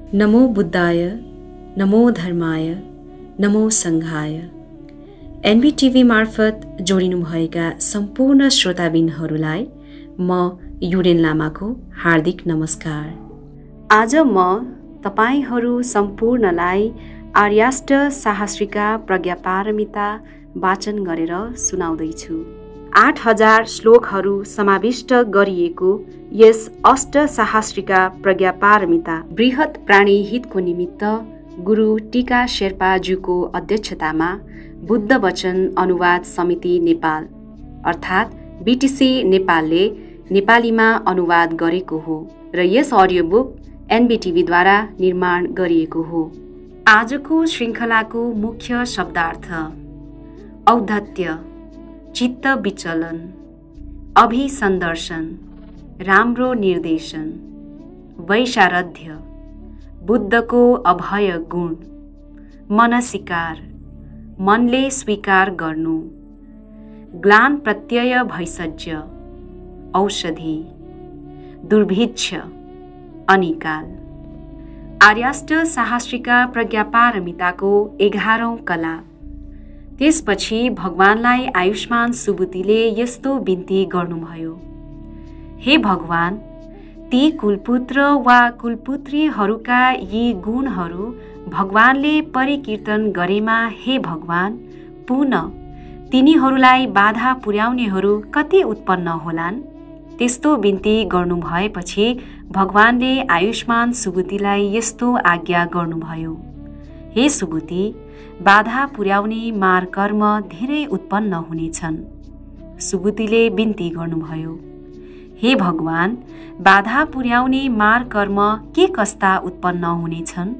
नमो बुद्धाय, नमो धर्माय, नमो सङ्घाय। एनबीटीभी मार्फत जोडिनुभएका सम्पूर्ण श्रोताबिनहरूलाई म युडेन लामाको हार्दिक नमस्कार। आज म तपाईहरू सम्पूर्णलाई आर्याष्ट साहस्रिका प्रज्ञापारमिता वाचन गरेर सुनाउँदैछु। 8000 श्लोकहरू समाविष्ट गरिएको यस अष्ट साहस्रिका प्रज्ञापारमिता बृहत प्राणी हितको निमित्त गुरु टीका शेर्पाज्यूको अध्यक्षतामा बुद्ध वचन अनुवाद समिति नेपाल अर्थात् बीटीसी नेपालले नेपालीमा अनुवाद गरेको हो र यस अडियो बुक एनबीटीभीद्वारा निर्माण गरिएको हो। आजको श्रृङ्खलाको मुख्य शब्दार्थ: औद्धत्य, चित्त विचलन, अभिसन्दर्शन, राम्रो निर्देशन, वैशारध्य, बुद्धको अभय गुण, मनसिकार, मनले स्वीकार गर्नु, ग्लान प्रत्यय भैषज्य, औषधि, दुर्भिक्ष, अनिकाल। आर्याष्ट साहस्रिका प्रज्ञापारमिताको 11औं कला। त्यसपछि भगवानलाई आयुष्मान सुबुतीले यस्तो बिन्ती गर्नुभयो: हे भगवान, ती कुलपुत्र वा कुलपुत्रीहरूका यी गुणहरू भगवानले परिकीर्तन गरेमा हे भगवान, पुनः तिनीहरूलाई बाधा पुर्याउनेहरू कति उत्पन्न होलान्? त्यस्तो बिन्ती गर्नुभएपछि भगवानले आयुष्मान सुबुतीलाई यस्तो आज्ञा गर्नुभयो: हे सुबुती, बाधा पुर्याउने मार कर्म धेरै उत्पन्न हुनेछन्। सुबुतीले बिन्ती गर्नुभयो: हे भगवान, बाधा पुर्याउने मार कर्म के कस्ता उत्पन्न हुनेछन्?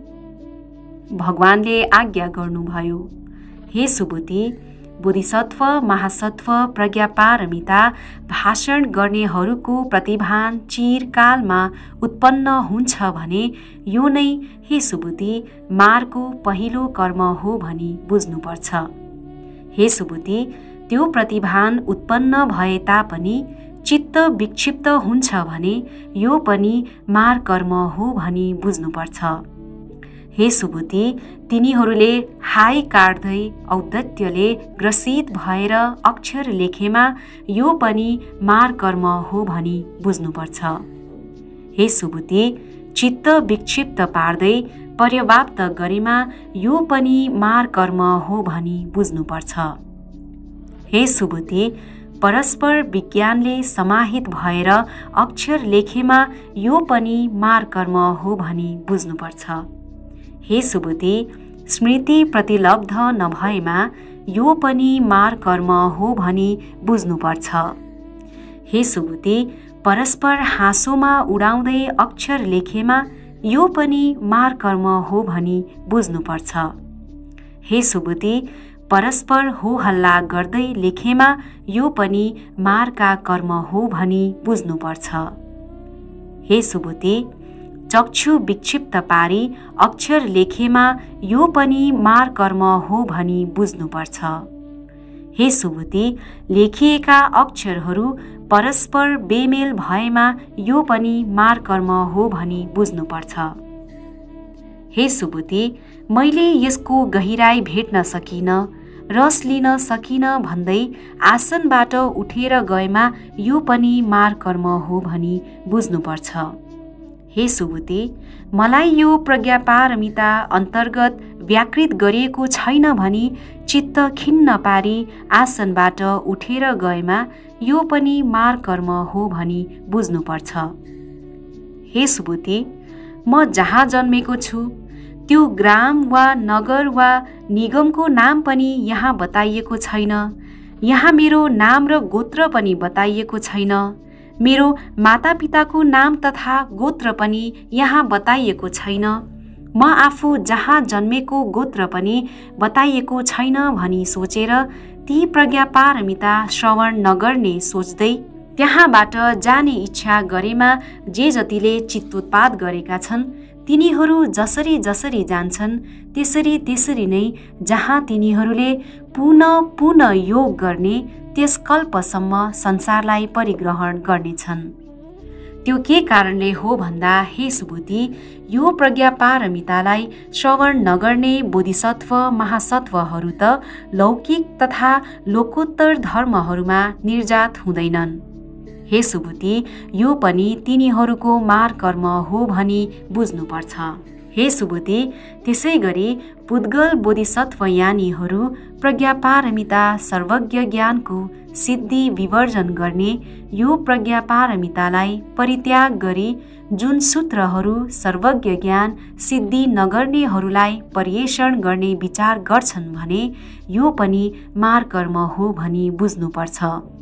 भगवानले आज्ञा गर्नुभयो: हे सुबुती, बोधिसत्व महासत्व प्रज्ञापारमिता भाषण गर्नेहरूको प्रतिभान चिरकालमा उत्पन्न हुन्छ भने यो नै हे सुबुती मारको पहिलो कर्म हो भनी बुझ्नुपर्छ। हे सुबुती, त्यो प्रतिभान उत्पन्न भए तापनि चित्त विक्षिप्त हुन्छ भने यो पनि मार कर्म हो भनी बुझ्नुपर्छ। हे सुबुती, तिनीहरूले हाय काट्दै औद्धत्यले ग्रसित भएर अक्षर लेखेमा यो पनि मार कर्म हो भनी बुझ्नुपर्छ। हे सुबुती, चित्त विक्षिप्त पार्दै पर्याप्त गरेमा यो पनि मार कर्म हो भनी बुझ्नुपर्छ। हे सुबुती, परस्पर विज्ञानले समाहित भएर अक्षर लेखेमा यो पनि मार कर्म हो भनी बुझ्नुपर्छ। हे सुबुती, स्मृति प्रतिलब्ध नभएमा यो पनि मार कर्म हो भनी बुझ्नुपर्छ। हे सुबुती, परस्पर हाँसोमा उडाउँदै अक्षर लेखेमा यो पनि मार कर्म हो भनी बुझ्नुपर्छ। हे सुबुती, परस्पर हो हल्ला गर्दै लेखेमा यो पनि मारका कर्म हो भनी बुझ्नुपर्छ। हे सुबुती, चक्षु विक्षिप्त पारी अक्षर लेखेमा यो पनि मार कर्म हो भनी बुझ्नुपर्छ। हे सुबुती, लेखिएका अक्षरहरू परस्पर बेमेल भएमा यो पनि मार कर्म हो भनी बुझ्नुपर्छ। हे सुबुती, मैले यसको गहिराई भेट्न सकिन, रस लिन सकिन भन्दै आसनबाट उठेर गएमा यो पनि मार कर्म हो भनी बुझ्नुपर्छ। हे सुबुती, मलाई यो प्रज्ञापारमिता अन्तर्गत व्याकृत गरिएको छैन भनी चित्त खिन्न पारी आसनबाट उठेर गएमा यो पनि मार कर्म हो भनी बुझ्नुपर्छ। हे सुबुती, म जहाँ जन्मेको छु त्यो ग्राम वा नगर वा निगमको नाम पनि यहाँ बताइएको छैन। यहाँ मेरो नाम र गोत्र पनि बताइएको छैन। मेरो मातापिताको नाम तथा गोत्र पनि यहाँ बताइएको छैन। म आफू जहाँ जन्मेको गोत्र पनि बताइएको छैन भनी सोचेर ती प्रज्ञापारमिता श्रवण नगर्ने सोच्दै त्यहाँबाट जाने इच्छा गरेमा जे जतिले चित्तोत्पाद गरेका छन् तिनीहरू जसरी जसरी जान्छन् त्यसरी नै जहाँ तिनीहरूले पुनः पुनः योग गर्ने त्यस कल्पसम्म संसारलाई परिग्रहण गर्नेछन्। त्यो के कारणले हो भन्दा हे सुबुद्धि, यो प्रज्ञापारमितालाई श्रवण नगर्ने बोधिसत्व महासत्वहरू त लौकिक तथा लोकोत्तर धर्महरूमा निर्जात हुँदैनन्। हे सुबुद्धि, यो पनि तिनीहरूको मारकर्म हो भनी बुझ्नुपर्छ। हे सुबुद्धि, त्यसै गरी पुद्गल बोधिसत्वयानीहरू प्रज्ञापारमिता सर्वज्ञ ज्ञानको सिद्धि विवर्जन गर्ने यो प्रज्ञापारमितालाई परित्याग गरी जुन सूत्रहरू सर्वज्ञ ज्ञान सिद्धि नगर्नेहरूलाई पर्यवेक्षण गर्ने विचार गर्छन् भने यो पनि मारकर्म हो भनी बुझ्नुपर्छ।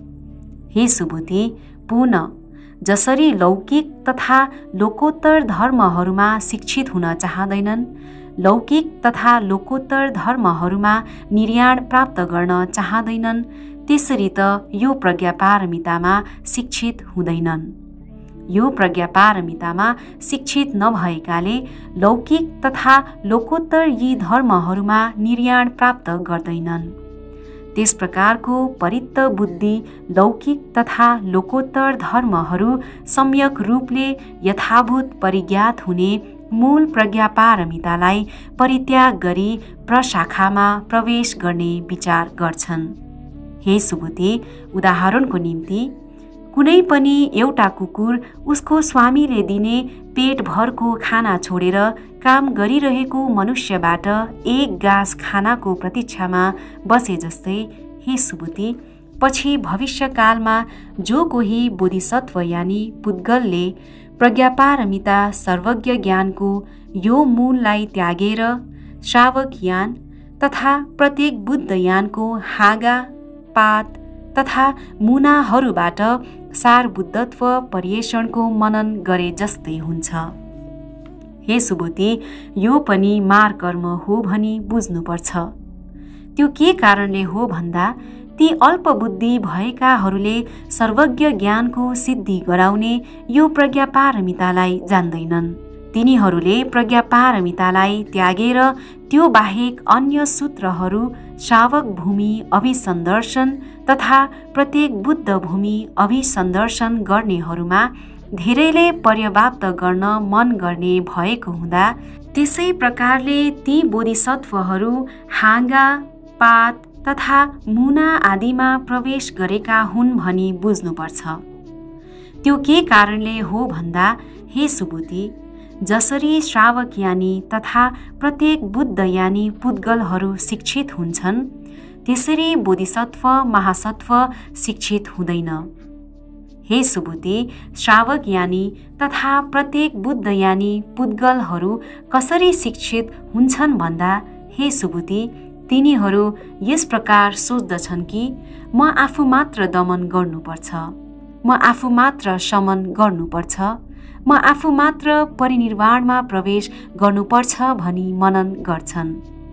हे सुबुद्धि, पुनः जसरी लौकिक तथा लोकोत्तर धर्महरूमा शिक्षित हुन चाहँदैनन्, लौकिक तथा लोकोत्तर धर्महरूमा निर्याण प्राप्त गर्न चाहँदैनन्, त्यसरी त यो प्रज्ञापारमितामा शिक्षित हुँदैनन्। यो प्रज्ञापारमितामा शिक्षित नभएकाले लौकिक तथा लोकोत्तर यी धर्महरूमा निर्याण प्राप्त गर्दैनन्। त्यस प्रकारको परित्त बुद्धि लौकिक तथा लोकोत्तर धर्महरू सम्यक रूपले यथाभूत परिज्ञात हुने मूल प्रज्ञापारमितालाई परित्याग गरी प्रशाखामा प्रवेश गर्ने विचार गर्छन्। हे सुबुद्धि, उदाहरणको निम्ति कुनै पनि एउटा कुकुर उसको स्वामीले दिने पेटभरको खाना छोडेर काम गरिरहेको मनुष्यबाट एक गाँस खानाको प्रतीक्षामा बसे जस्तै, हे सुबुद्धि, पछि भविष्यकालमा जो कोही बोधिसत्व यानी पुद्गलले प्रज्ञापारमिता सर्वज्ञ ज्ञानको यो मूललाई त्यागेर श्रावक यान तथा प्रत्येक बुद्ध यानको हाँगा पात तथा मुनाहरूबाट सारबुद्धत्व पर्यवेक्षणको मनन गरे जस्तै हुन्छ। हे सुबुद्धि, यो पनि मारकर्म हो भनी बुझ्नुपर्छ। त्यो के कारणले हो भन्दा ती अल्पबुद्धि भएकाहरूले सर्वज्ञ ज्ञानको सिद्धि गराउने यो प्रज्ञापारमितालाई जान्दैनन्। तिनीहरूले प्रज्ञापारमितालाई त्यागेर त्यो बाहेक अन्य सूत्रहरू श्रावक भूमि अभिसन्दर्शन तथा प्रत्येक बुद्ध भूमि अभिसन्दर्शन गर्नेहरूमा धेरैले पर्याप्त गर्न मन गर्ने भएको हुँदा त्यसै प्रकारले ती बोधिसत्वहरू हाँगा पात तथा मुना आदिमा प्रवेश गरेका हुन् भनी बुझ्नुपर्छ। त्यो के कारणले हो भन्दा हे सुबुद्धि, जसरी श्रावक यानी तथा प्रत्येक बुद्ध यानी पुद्गलहरू शिक्षित हुन्छन्, त्यसरी बोधिसत्व महासत्व शिक्षित हुँदैन। हे सुबुद्धि, श्रावक यानी तथा प्रत्येक बुद्ध यानी पुद्गलहरू कसरी शिक्षित हुन्छन् भन्दा हे सुबुद्धि, तिनीहरू यस प्रकार सोच्दछन् कि म आफू मात्र दमन गर्नुपर्छ, म आफू मात्र शमन गर्नुपर्छ, म आफू मात्र परिनिर्वाणमा प्रवेश गर्नुपर्छ भनी मनन गर्छन्।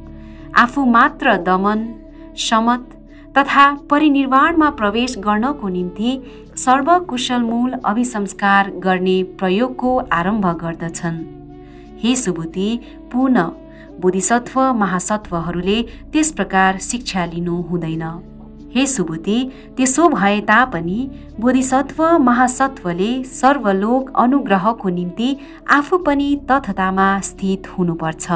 आफू मात्र दमन शमत तथा परिनिर्वाणमा प्रवेश गर्नको निम्ति सर्वकुशल मूल अभिसंस्कार गर्ने प्रयोगको आरम्भ गर्दछन्। हे सुबुद्धि, पुनः बोधिसत्व महासत्वहरूले त्यस प्रकार शिक्षा लिनु हुँदैन। हे सुबुद्धि, त्यसो भए तापनि बोधिसत्व महासत्वले सर्वलोक अनुग्रहको निम्ति आफू पनि तथतामा स्थित हुनुपर्छ।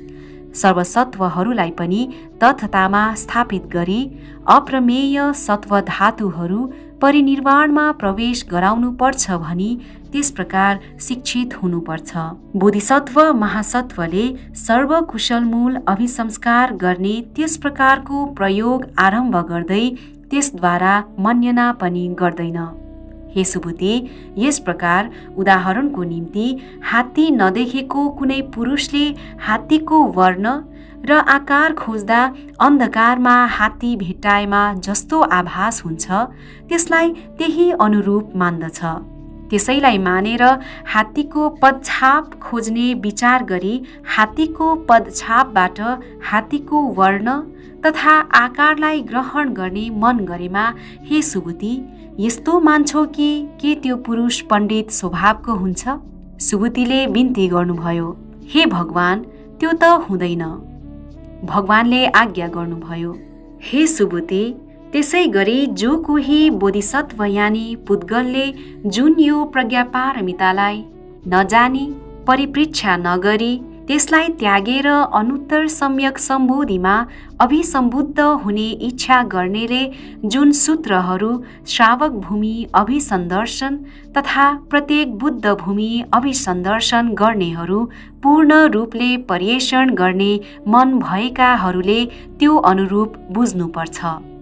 सर्वसत्वहरूलाई पनि तथतामा स्थापित गरी अप्रमेय सत्व धातुहरू परिनिर्वाणमा प्रवेश गराउनुपर्छ भनी त्यस प्रकार शिक्षित हुनुपर्छ। बोधिसत्व महासत्वले सर्वकुशल मूल अभिसंस्कार गर्ने त्यस प्रकारको प्रयोग आरम्भ गर्दै त्यसद्वारा मन्यना पनि गर्दैन। हे सुबुद्धि, यस प्रकार उदाहरणको निम्ति हात्ती नदेखेको कुनै पुरुषले हात्तीको वर्ण र आकार खोज्दा अन्धकारमा हात्ती भेट्टाएमा जस्तो आभास हुन्छ, त्यसलाई त्यही अनुरूप मान्दछ। त्यसैलाई मानेर हात्तीको पदछाप खोज्ने विचार गरी हात्तीको पदछापबाट हात्तीको वर्ण तथा आकारलाई ग्रहण गर्ने मन गरेमा हे सुबुद्धि, यस्तो मान्छौ कि के त्यो पुरुष पण्डित स्वभावको हुन्छ? सुबुद्धिले बिन्ती गर्नुभयो, हे भगवान, त्यो त हुँदैन। भगवानले आज्ञा गर्नुभयो, हे सुबुद्धि, त्यसै गरी जो कोही बोधिसत्व यानि पुद्गलले जुन यो प्रज्ञापारमितालाई नजानी परिप्रेक्षा नगरी त्यसलाई त्यागेर अनुत्तर सम्यक सम्बोधिमा अभिसम्बुद्ध हुने इच्छा गर्नेले जुन सूत्रहरू श्रावक भूमि अभिसन्दर्शन तथा प्रत्येक बुद्ध भूमि अभिसन्दर्शन गर्नेहरू पूर्ण रूपले पर्यवेक्षण गर्ने मन भएकाहरूले त्यो अनुरूप बुझ्नुपर्छ।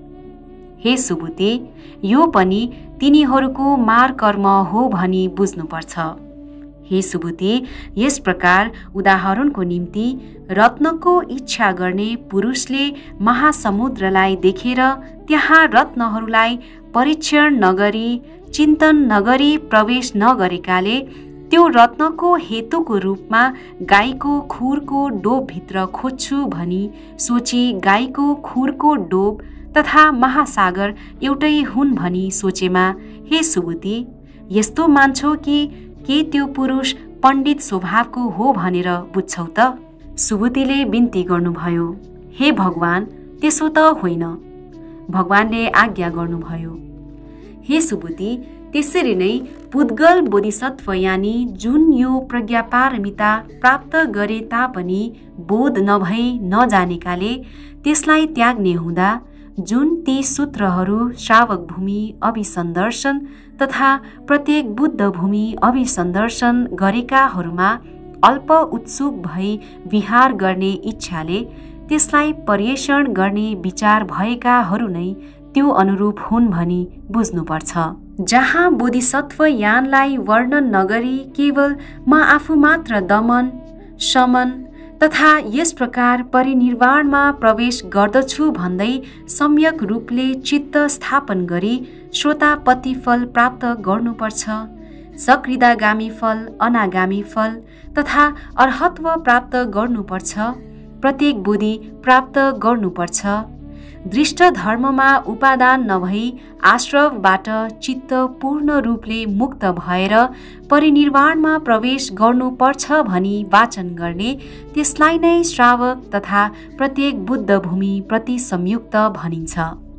हे सुबुते, यो पनि तिनीहरूको मारकर्म हो भनी बुझ्नुपर्छ। हे सुबुते, यस प्रकार उदाहरणको निम्ति रत्नको इच्छा गर्ने पुरुषले महासमुद्रलाई देखेर त्यहाँ रत्नहरूलाई परीक्षण नगरी चिन्तन नगरी प्रवेश नगरेकाले त्यो रत्नको हेतुको रूपमा गाईको खुरको डोबभित्र खोज्छु भनी सोची गाईको खुरको डोब तथा महासागर एउटै हुन् भनी सोचेमा, हे सुबुती, यस्तो मान्छौ कि के त्यो पुरुष पण्डित स्वभावको हो भनेर बुझ्छौ त? सुबुतीले बिन्ती गर्नुभयो, हे भगवान, त्यसो त होइन। भगवानले आज्ञा गर्नुभयो, हे सुबुती, त्यसरी नै पुद्गल बोधिसत्व यानि जुन यो प्रज्ञापारमिता प्राप्त गरे तापनि बोध नभई नजानेकाले त्यसलाई त्याग्ने हुँदा जुन ती सूत्रहरू श्रावक भूमि अभिसन्दर्शन तथा प्रत्येक बुद्ध भूमि अभिसन्दर्शन गरेकाहरूमा अल्प उत्सुक भई विहार गर्ने इच्छाले त्यसलाई पर्यवेक्षण गर्ने विचार भएकाहरू नै त्यो अनुरूप हुन् भनी बुझ्नुपर्छ। जहाँ बोधिसत्व यानलाई वर्णन नगरी केवल म आफू मात्र दमन शमन तथा यस प्रकार परिनिर्वाणमा प्रवेश गर्दछु भन्दै सम्यक रूपले चित्त स्थापन गरी श्रोतापति फल प्राप्त गर्नुपर्छ। सकृदागामी फल, अनागामी फल तथा अर्हत्व प्राप्त गर्नुपर्छ। प्रत्येक बोधि प्राप्त गर्नुपर्छ। दृष्ट धर्ममा उपादान नभई आश्रवबाट चित्त पूर्ण रूपले मुक्त भएर परिनिर्वाणमा प्रवेश गर्नुपर्छ भनी वाचन गर्ने त्यसलाई नै श्रावक तथा प्रत्येक बुद्ध भूमि प्रति संयुक्त भनिन्छ।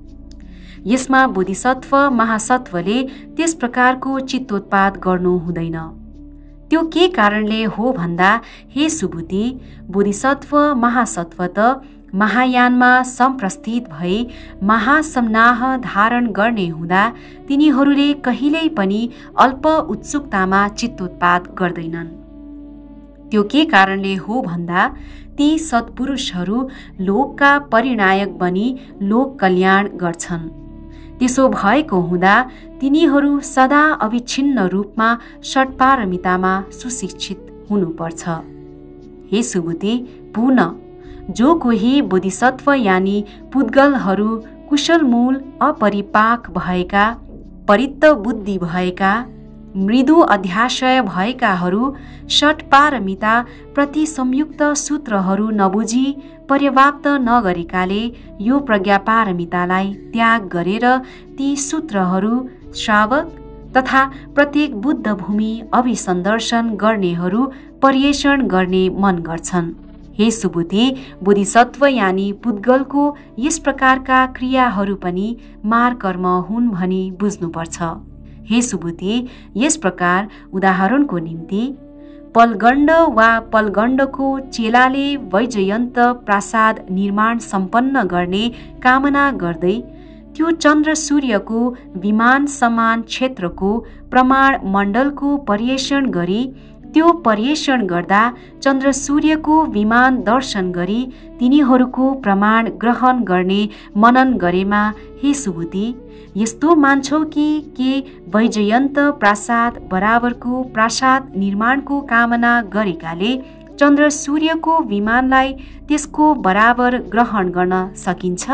यसमा बोधिसत्व महासत्वले त्यस प्रकारको चित्तोत्पाद गर्नु हुँदैन। त्यो के कारणले हो भन्दा, हे सुबुती, बोधिसत्व महासत्व त महायानमा सम्प्रस्थित भई महासमनाह धारण गर्ने हुँदा तिनीहरूले कहिल्यै पनि अल्प उत्सुकतामा चित्तोत्पाद गर्दैनन्। त्यो के कारणले हो भन्दा, ती सत्पुरुषहरू लोकका परिणायक बनी लोक कल्याण गर्छन्। त्यसो भएको हुँदा तिनीहरू सदा अविच्छिन्न रूपमा षट्पारमितामा सुशिक्षित हुनुपर्छ। हे सुबुती, पुनः जो कोही बोधिसत्व यानि पुद्गलहरू कुशलमूल अपरिपाक भएका, परित्त बुद्धि भएका, मृदु अध्याशय भएकाहरू षट्पारमिता प्रति संयुक्त सूत्रहरू नबुझी पर्याप्त नगरेकाले यो प्रज्ञापारमितालाई त्याग गरेर ती सूत्रहरू श्रावक तथा प्रत्येक बुद्ध भूमि अभिसन्दर्शन गर्नेहरू पर्यवेक्षण गर्ने मन गर्छन्। हे सुबुती, बोधिसत्व यानि पुद्गलको यस प्रकारका क्रियाहरू पनि मारकर्म हुन् भनी बुझ्नुपर्छ। हे सुबुती, यस प्रकार उदाहरणको निम्ति पलगण्ड वा पलगण्डको चेलाले वैजयन्त प्रासाद निर्माण सम्पन्न गर्ने कामना गर्दै त्यो चन्द्र सूर्यको विमान समान क्षेत्रको प्रमाण मण्डलको पर्यवेक्षण गरी त्यो पर्यवेक्षण गर्दा चन्द्र सूर्यको विमान दर्शन गरी तिनीहरूको प्रमाण ग्रहण गर्ने मनन गरेमा, हे सुबुती, यस्तो मान्छौ कि के वैजयन्त प्रासाद बराबरको प्रासाद निर्माणको कामना गरेकाले चन्द्र सूर्यको विमानलाई त्यसको बराबर ग्रहण गर्न सकिन्छ?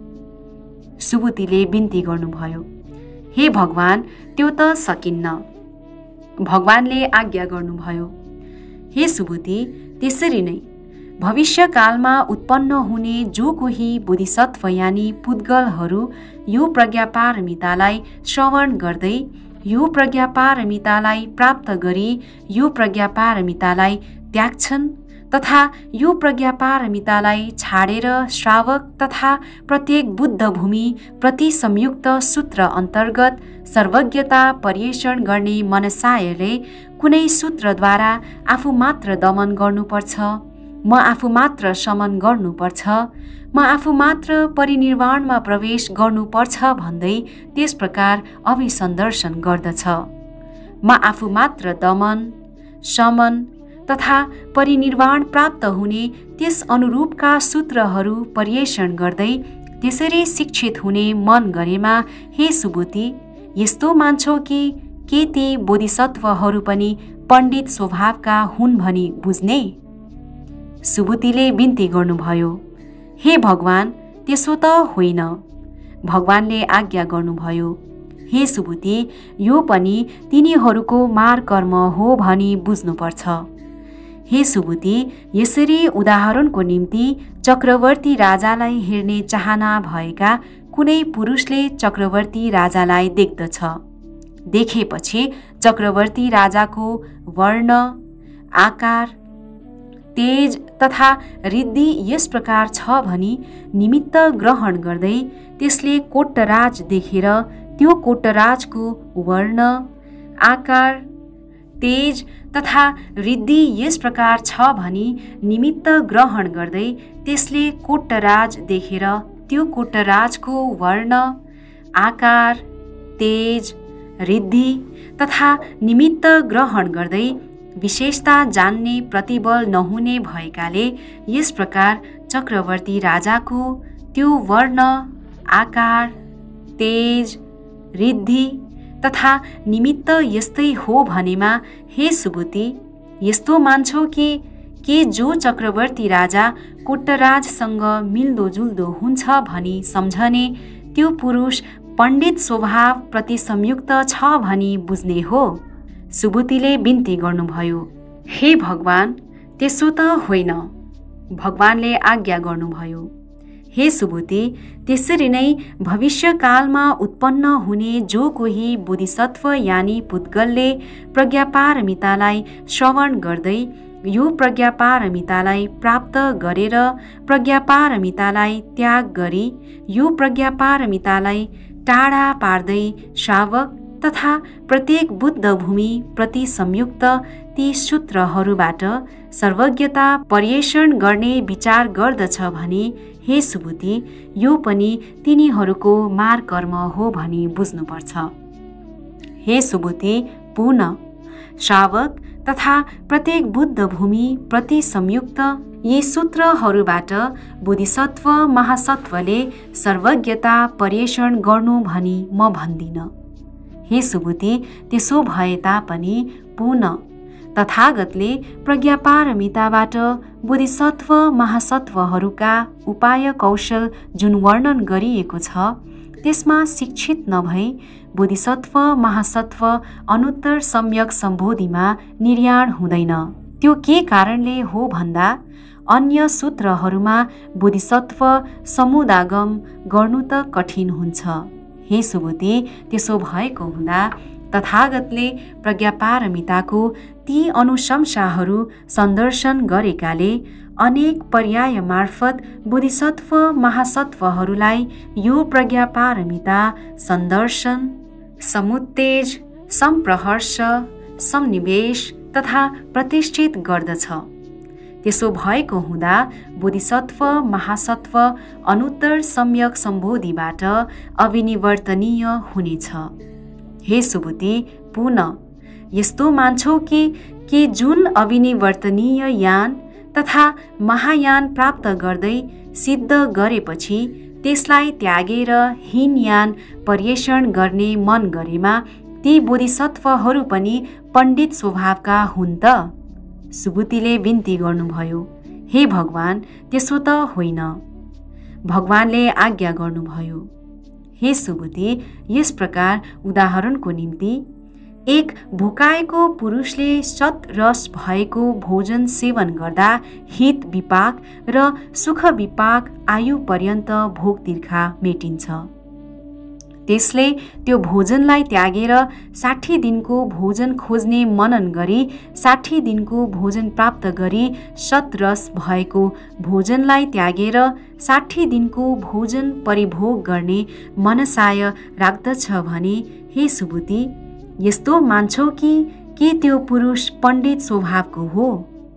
सुबुतीले बिन्ती गर्नुभयो, हे भगवान, त्यो त सकिन्न। भगवानले आज्ञा गर्नुभयो, हे सुबुती, त्यसरी नै भविष्यकालमा उत्पन्न हुने जो कोही बोधिसत्व यानि पुद्गलहरू यो प्रज्ञापारमितालाई श्रवण गर्दै यो प्रज्ञापारमितालाई प्राप्त गरी यो प्रज्ञापारमितालाई त्याग्छन् तथा यो प्रज्ञापारमितालाई छाडेर श्रावक तथा प्रत्येक बुद्ध भूमि प्रति संयुक्त सूत्र अन्तर्गत सर्वज्ञता पर्यवेक्षण गर्ने मनसायले कुनै सूत्रद्वारा आफू मात्र दमन गर्नुपर्छ, म आफू मात्र शमन गर्नुपर्छ, म आफू मात्र परिनिर्वाणमा प्रवेश गर्नुपर्छ भन्दै त्यस प्रकार अभिसन्दर्शन गर्दछ। म आफू मात्र दमन, शमन तथा परिनिर्वाण प्राप्त हुने त्यस अनुरूपका सूत्रहरू पर्यवेक्षण गर्दै त्यसरी शिक्षित हुने मन गरेमा हे सुबुति, यस्तो मान्छौ कि के ती बोधिसत्वहरू पनि पण्डित स्वभावका हुन् भनी बुझ्ने? सुबुतिले बिन्ती गर्नुभयो, हे भगवान, त्यसो त होइन। भगवानले आज्ञा गर्नुभयो, हे सुबुति, यो पनि तिनीहरूको मारकर्म हो भनी बुझ्नुपर्छ। हे सुबुति, यसरी उदाहरणको निम्ति चक्रवर्ती राजालाई हेर्ने चाहना भएका कुनै पुरुषले चक्रवर्ती राजालाई देख्दछ। देखेपछि चक्रवर्ती राजाको वर्ण, आकार, तेज तथा रिद्धि यस प्रकार छ भनी निमित्त ग्रहण गर्दै त्यसले कोट्टराज देखेर त्यो कोट्टराजको वर्ण, आकार, तेज तथा रिद्धि यस प्रकार छ भनी निमित्त ग्रहण गर्दै त्यसले कोट्टराज देखेर त्यो कोट्टराजको वर्ण, आकार, तेज, रिद्धि तथा निमित्त ग्रहण गर्दै विशेषता जान्ने प्रतिबल नहुने भएकाले यस प्रकार चक्रवर्ती राजाको त्यो वर्ण, आकार, तेज, रिद्धि तथा निमित्त यस्तै हो भनेमा हे सुबुति, यस्तो मान्छौ कि के जो चक्रवर्ती राजा कोट्टराजसँग मिल्दोजुल्दो हुन्छ भनी सम्झने त्यो पुरुष पण्डित स्वभाव प्रति संयुक्त छ भनी बुझ्ने हो? सुबुतिले बिन्ती गर्नुभयो, हे भगवान, त्यसो त होइन। भगवानले आज्ञा गर्नुभयो, हे सुबुति, त्यसरी नै भविष्यकालमा उत्पन्न हुने जो कोही बोधिसत्व यानी पुद्गलले प्रज्ञापारमितालाई श्रवण गर्दै यो प्रज्ञापारमितालाई प्राप्त गरेर प्रज्ञापारमितालाई त्याग गरी यो प्रज्ञापारमितालाई टाढा पार्दै श्रावक तथा प्रत्येक बुद्ध भूमि प्रति संयुक्त ती सूत्रहरूबाट सर्वज्ञता पर्यवेक्षण गर्ने विचार गर्दछ भने हे सुबुति, यो पनि तिनीहरूको मारकर्म हो भनी बुझ्नुपर्छ। हे सुबुति, पुनः श्रावक तथा प्रत्येक बुद्ध भूमि प्रति संयुक्त यी सूत्रहरूबाट बोधिसत्व महासत्वले सर्वज्ञता पर्यवेक्षण गर्नु भनी म भन्दिनँ। हे सुबुति, त्यसो भए तापनि पुनः तथागतले प्रज्ञापारमिताबाट बोधिसत्व महासत्वहरूका उपाय कौशल जुन वर्णन गरिएको छ त्यसमा शिक्षित नभई बोधिसत्व महासत्व अनुत्तर सम्यक सम्बोधिमा निर्याण हुँदैन। त्यो के कारणले हो भन्दा अन्य सूत्रहरूमा बोधिसत्व समुदागम गर्नु त कठिन हुन्छ। हे सुबुति, त्यसो भएको हुँदा तथागतले प्रज्ञापारमिताको ती अनुशंसाहरू सन्दर्शन गरेकाले अनेक पर्याय मार्फत बोधिसत्व महासत्वहरूलाई यो प्रज्ञापारमिता सन्दर्शन, समुत्तेज, सम्प्रहर्ष, सन्निवेश तथा प्रतिष्ठित गर्दछ। त्यसो भएको हुँदा बोधिसत्व महासत्व अनुत्तर सम्यक सम्बोधिबाट अविनिवर्तनीय हुनेछ। हे सुबुति, पुनः यस्तो मान्छौ कि के जुन अविनिवर्तनीय यान तथा महायान प्राप्त गर्दै सिद्ध गरेपछि त्यसलाई त्यागेर हीन यान पर्यवेक्षण गर्ने मन गरेमा ती बोधिसत्वहरू पनि पण्डित स्वभावका हुन् त? सुबुतिले बिन्ती गर्नुभयो, हे भगवान, त्यसो त होइन। भगवानले आज्ञा गर्नुभयो, हे सुबुति, यस प्रकार उदाहरणको निम्ति एक भोकाएको पुरुषले सतरस भएको भोजन सेवन गर्दा हित विपाक र सुख विपाक आयु पर्यन्त भोक तिर्खा मेटिन्छ। त्यसले त्यो भोजनलाई त्यागेर 60 दिनको भोजन खोज्ने मनन गरी 60 दिनको भोजन प्राप्त गरी सतरस भएको भोजनलाई त्यागेर 60 दिनको भोजन परिभोग गर्ने मनसाय राख्दछ भने हे सुबुती, यस्तो मान्छौ कि के त्यो पुरुष पण्डित स्वभावको हो?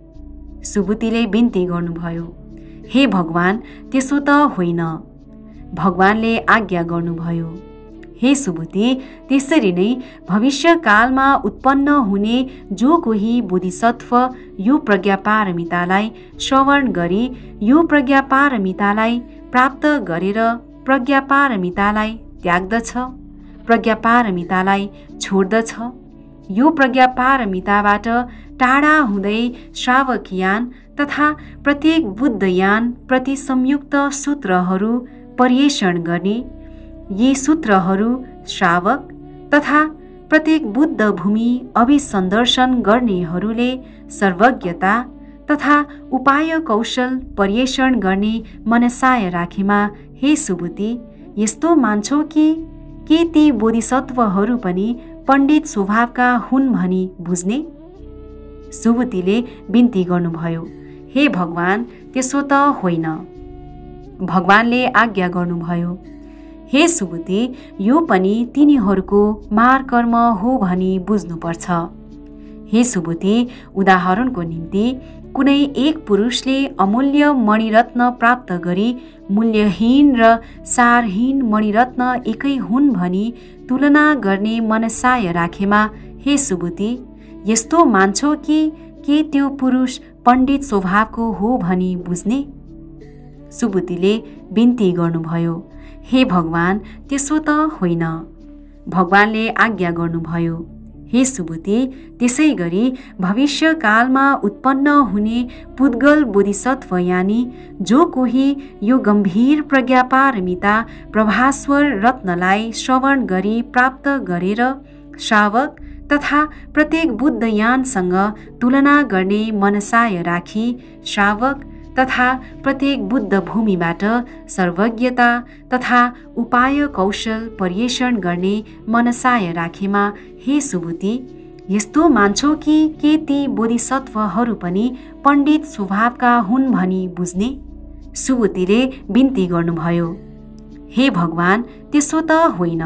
सुबुतीले बिन्ती गर्नुभयो, हे भगवान, त्यसो त होइन। भगवानले आज्ञा गर्नुभयो, हे सुबुती, त्यसरी नै भविष्यकालमा उत्पन्न हुने जो कोही बोधिसत्व यो प्रज्ञापारमितालाई श्रवण गरी यो प्रज्ञापारमितालाई प्राप्त गरेर प्रज्ञापारमितालाई त्याग्दछ, प्रज्ञापारमितालाई छोड्दछ, यो प्रज्ञापारमिताबाट टाढा हुँदै श्रावकयान तथा प्रत्येक बुद्धयान प्रति संयुक्त सूत्रहरू पर्यवेक्षण गर्ने, यी सूत्रहरू श्रावक तथा प्रत्येक बुद्ध भूमि अभिसन्दर्शन गर्नेहरूले सर्वज्ञता तथा उपाय कौशल पर्यवेक्षण गर्ने मनसाय राखेमा हे सुबुती, यस्तो मान्छौ कि के ती बोधिसत्वहरू पनि पण्डित स्वभावका हुन् भनी बुझ्ने? सुबुतीले बिन्ती गर्नुभयो, हे भगवान, त्यसो त होइन। भगवानले आज्ञा गर्नुभयो, हे सुबुती, यो पनि तिनीहरूको मारकर्म हो भनी बुझ्नुपर्छ। हे सुबुती, उदाहरणको निम्ति कुनै एक पुरुषले अमूल्य मणिरत्न प्राप्त गरी मूल्यहीन र सारहीन मणिरत्न एकै हुन् भनी तुलना गर्ने मनसाय राखेमा हे सुबुती, यस्तो मान्छौ कि के त्यो पुरुष पण्डित स्वभावको हो भनी बुझ्ने? सुबुतीले बिन्ती गर्नुभयो, हे भगवान, त्यसो त होइन। भगवानले आज्ञा गर्नुभयो, हे सुबुती, त्यसै गरी भविष्यकालमा उत्पन्न हुने पुद्गल बोधिसत्व यानी जो कोही यो गम्भीर प्रज्ञापारमिता प्रभास्वर रत्नलाई श्रवण गरी प्राप्त गरेर श्रावक तथा प्रत्येक बुद्धयानसँग तुलना गर्ने मनसाय राखी श्रावक तथा प्रत्येक बुद्ध भूमिबाट सर्वज्ञता तथा उपाय कौशल पर्यवेक्षण गर्ने मनसाय राखेमा हे सुबुती, यस्तो मान्छौ कि के ती बोधिसत्वहरू पनि पण्डित स्वभावका हुन् भनी बुझ्ने? सुबुतीले बिन्ती गर्नुभयो, हे भगवान, त्यसो त होइन।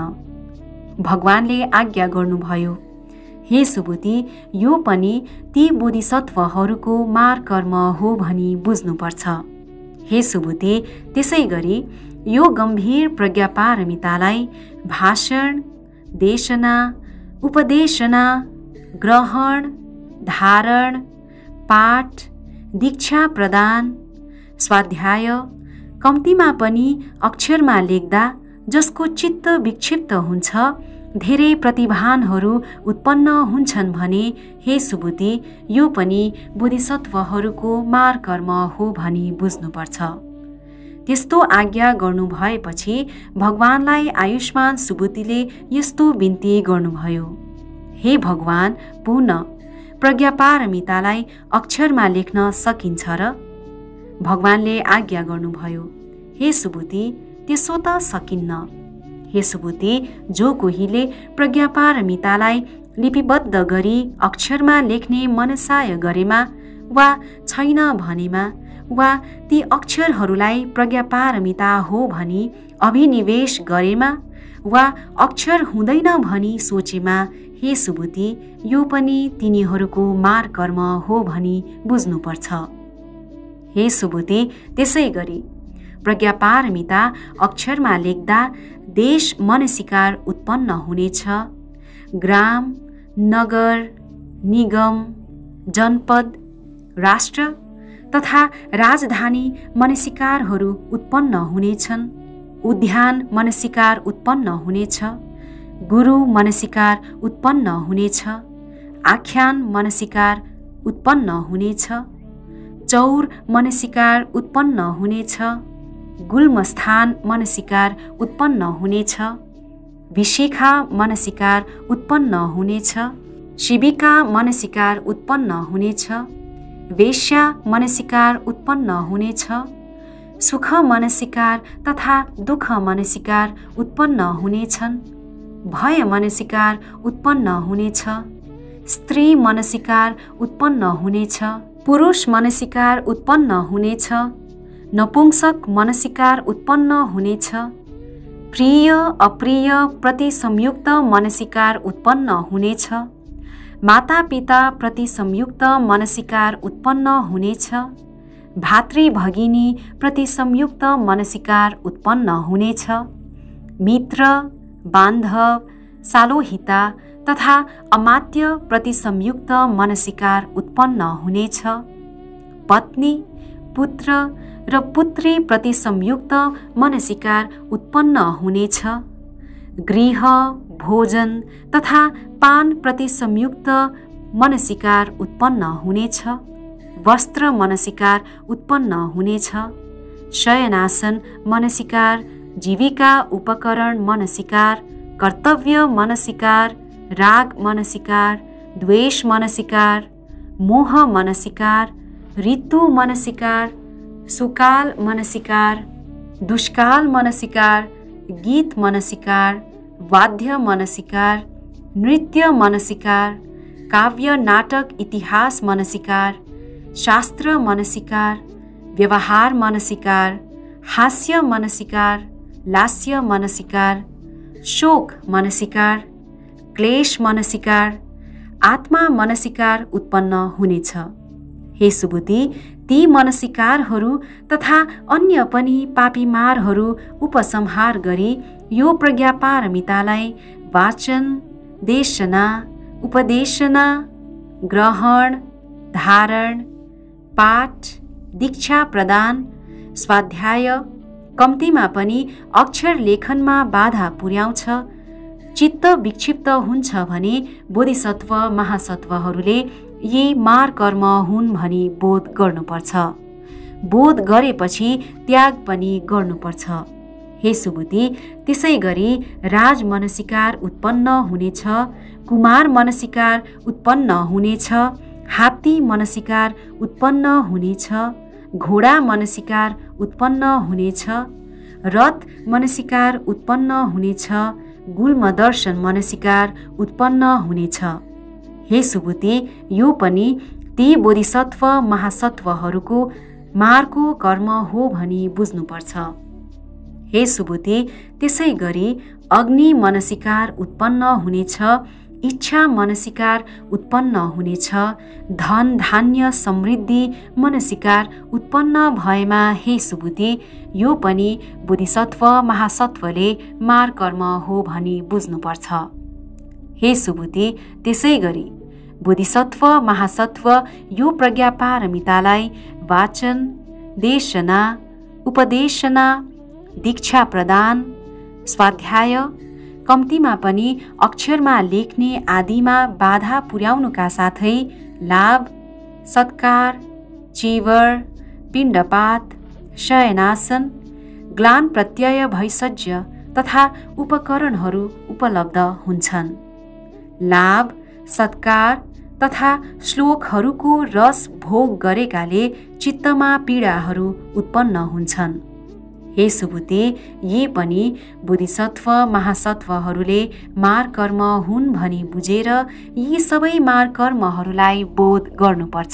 भगवानले आज्ञा गर्नुभयो, हे सुबुती, यो पनि ती बोधिसत्वहरूको मारकर्म हो भनी बुझ्नुपर्छ। हे सुबुती, त्यसै गरी यो गम्भीर प्रज्ञापारमितालाई भाषण, देशना, उपदेशना, ग्रहण, धारण, पाठ, दीक्षा प्रदान, स्वाध्याय, कम्तीमा पनि अक्षरमा लेख्दा जसको चित्त विक्षिप्त हुन्छ, धेरै प्रतिभानहरू उत्पन्न हुन्छन् भने हे सुबुती, यो पनि बोधिसत्वहरूको मारकर्म हो भनी बुझ्नुपर्छ। त्यस्तो आज्ञा गर्नु भएपछि भगवानलाई आयुष्मान सुबुतीले यस्तो बिन्ती गर्नुभयो, हे भगवान, पुनः प्रज्ञापारमितालाई अक्षरमा लेख्न सकिन्छ र? भगवानले आज्ञा गर्नुभयो, हे सुबुती, त्यसो त सकिन्न। हे सुबुती, जो कोहीले प्रज्ञापारमितालाई लिपिबद्ध गरी अक्षरमा लेख्ने मनसाय गरेमा वा छैन भनेमा वा ती अक्षरहरूलाई प्रज्ञापारमिता हो भनी अभिनिवेश गरेमा वा अक्षर हुँदैन भनी सोचेमा हे सुबुती, यो पनि तिनीहरूको मारकर्म हो भनी बुझ्नुपर्छ। हे सुबुती, त्यसै गरी प्रज्ञापारमिता अक्षरमा लेख्दा देश मनसिकार उत्पन्न हुनेछ, ग्राम, नगर, निगम, जनपद, राष्ट्र तथा राजधानी मनसिकारहरू उत्पन्न हुनेछन्, उद्यान मनसिकार उत्पन्न हुनेछ, गुरु मनसिकार उत्पन्न हुनेछ, आख्यान मनसिकार उत्पन्न हुनेछ, चौर मनसिकार उत्पन्न हुनेछ, गुल्मस्थान मनसिकार उत्पन्न हुनेछ, विशिखा मनसिकार उत्पन्न हुनेछ, शिविका मनसिकार उत्पन्न हुनेछ, वेश्या मनसिकार उत्पन्न हुनेछ, सुख मनसिकार तथा दुःख मनसिकार उत्पन्न हुनेछन्। भय मनसिकार उत्पन्न हुनेछ। स्त्री मनसिकार उत्पन्न हुनेछ। पुरुष मनसिकार उत्पन्न हुनेछ। नपुंसक मनसिकार उत्पन्न हुनेछ। प्रिय अप्रिय प्रति संयुक्त मनसिकार उत्पन्न हुनेछ। मातापिता प्रति संयुक्त मनसिकार उत्पन्न हुनेछ। भातृ भगिनी प्रति संयुक्त मनसिकार उत्पन्न हुनेछ। मित्र बान्धव सालोहिता तथा अमात्य प्रति संयुक्त मनसिकार उत्पन्न हुनेछ। पत्नी पुत्र र पुत्री प्रति संयुक्त मनसिकार उत्पन्न हुनेछ। गृह भोजन तथा पान प्रति संयुक्त मनसिकार उत्पन्न हुनेछ। वस्त्र मनसिकार उत्पन्न हुनेछ। शयनासन मनसिकार, जीविका उपकरण मनसिकार, कर्तव्य मनसिकार, राग मनसिकार, द्वेष मनसिकार, मोह मनसिकार, ऋतु मनसिकार, सुकाल मनसिकार, दुष्काल मनसिकार, गीत मनसिकार, वाद्य मनसिकार, नृत्य मनसिकार, काव्य नाटक इतिहास मनसिकार, शास्त्र मनसिकार, व्यवहार मनसिकार, हास्य मनसिकार, लास्य मनसिकार, शोक मनसिकार, क्लेश मनसिकार, आत्मा मनसिकार उत्पन्न हुनेछ। हे सुबुद्धि, ती मनसिकारहरू तथा अन्य पनि पापीमारहरू उपसंहार गरी यो प्रज्ञापारमितालाई वाचन, देशना, उपदेशना, ग्रहण, धारण, पाठ, दीक्षा प्रदान, स्वाध्याय, कम्तीमा पनि अक्षर लेखनमा बाधा पुर्याउँछ, चित्त विक्षिप्त हुन्छ भने बोधिसत्व महासत्वहरूले यी मारकर्म हुन् भनी बोध गर्नुपर्छ। बोध गरेपछि त्याग पनि गर्नुपर्छ। हे सुबुद्धि, त्यसै गरी राज मनसिकार उत्पन्न हुनेछ, कुमार मनसिकार उत्पन्न हुनेछ, हात्ती मनसिकार उत्पन्न हुनेछ, घोडा मनसिकार उत्पन्न हुनेछ, रथ मनसिकार उत्पन्न हुनेछ, गुल्मदर्शन मनसिकार उत्पन्न हुनेछ। हे सुबुद्धि, यो पनि ती बोधिसत्व महासत्वहरूको मार्को कर्म हो भनी बुझ्नुपर्छ। हे सुबुद्धि, त्यसै गरी अग्नि मनसिकार उत्पन्न हुनेछ, इच्छा मनसिकार उत्पन्न हुनेछ, धन धान्य समृद्धि मनसिकार उत्पन्न भएमा हे सुबुद्धि, यो पनि बोधिसत्व महासत्वले मारकर्म हो भनी बुझ्नुपर्छ। हे सुबुद्धि, त्यसै गरी बोधिसत्व महासत्व यो प्रज्ञापारमितालाई वाचन, देशना, उपदेशना, दीक्षा प्रदान, स्वाध्याय, कम्तीमा पनि अक्षरमा लेख्ने आदिमा बाधा पुर्याउनुका साथै लाभ, सत्कार, चीवर, पिण्डपात, शयनासन, ग्लान प्रत्यय भैषज्य तथा उपकरणहरू उपलब्ध हुन्छन्। लाभ, सत्कार तथा श्लोकहरूको रस भोग गरेकाले चित्तमा पीडाहरू उत्पन्न हुन्छन्। हे सुबुद्धि, यी पनि बोधिसत्व महासत्वहरूले मारकर्म हुन् भनी बुझेर यी सबै मारकर्महरूलाई बोध गर्नुपर्छ।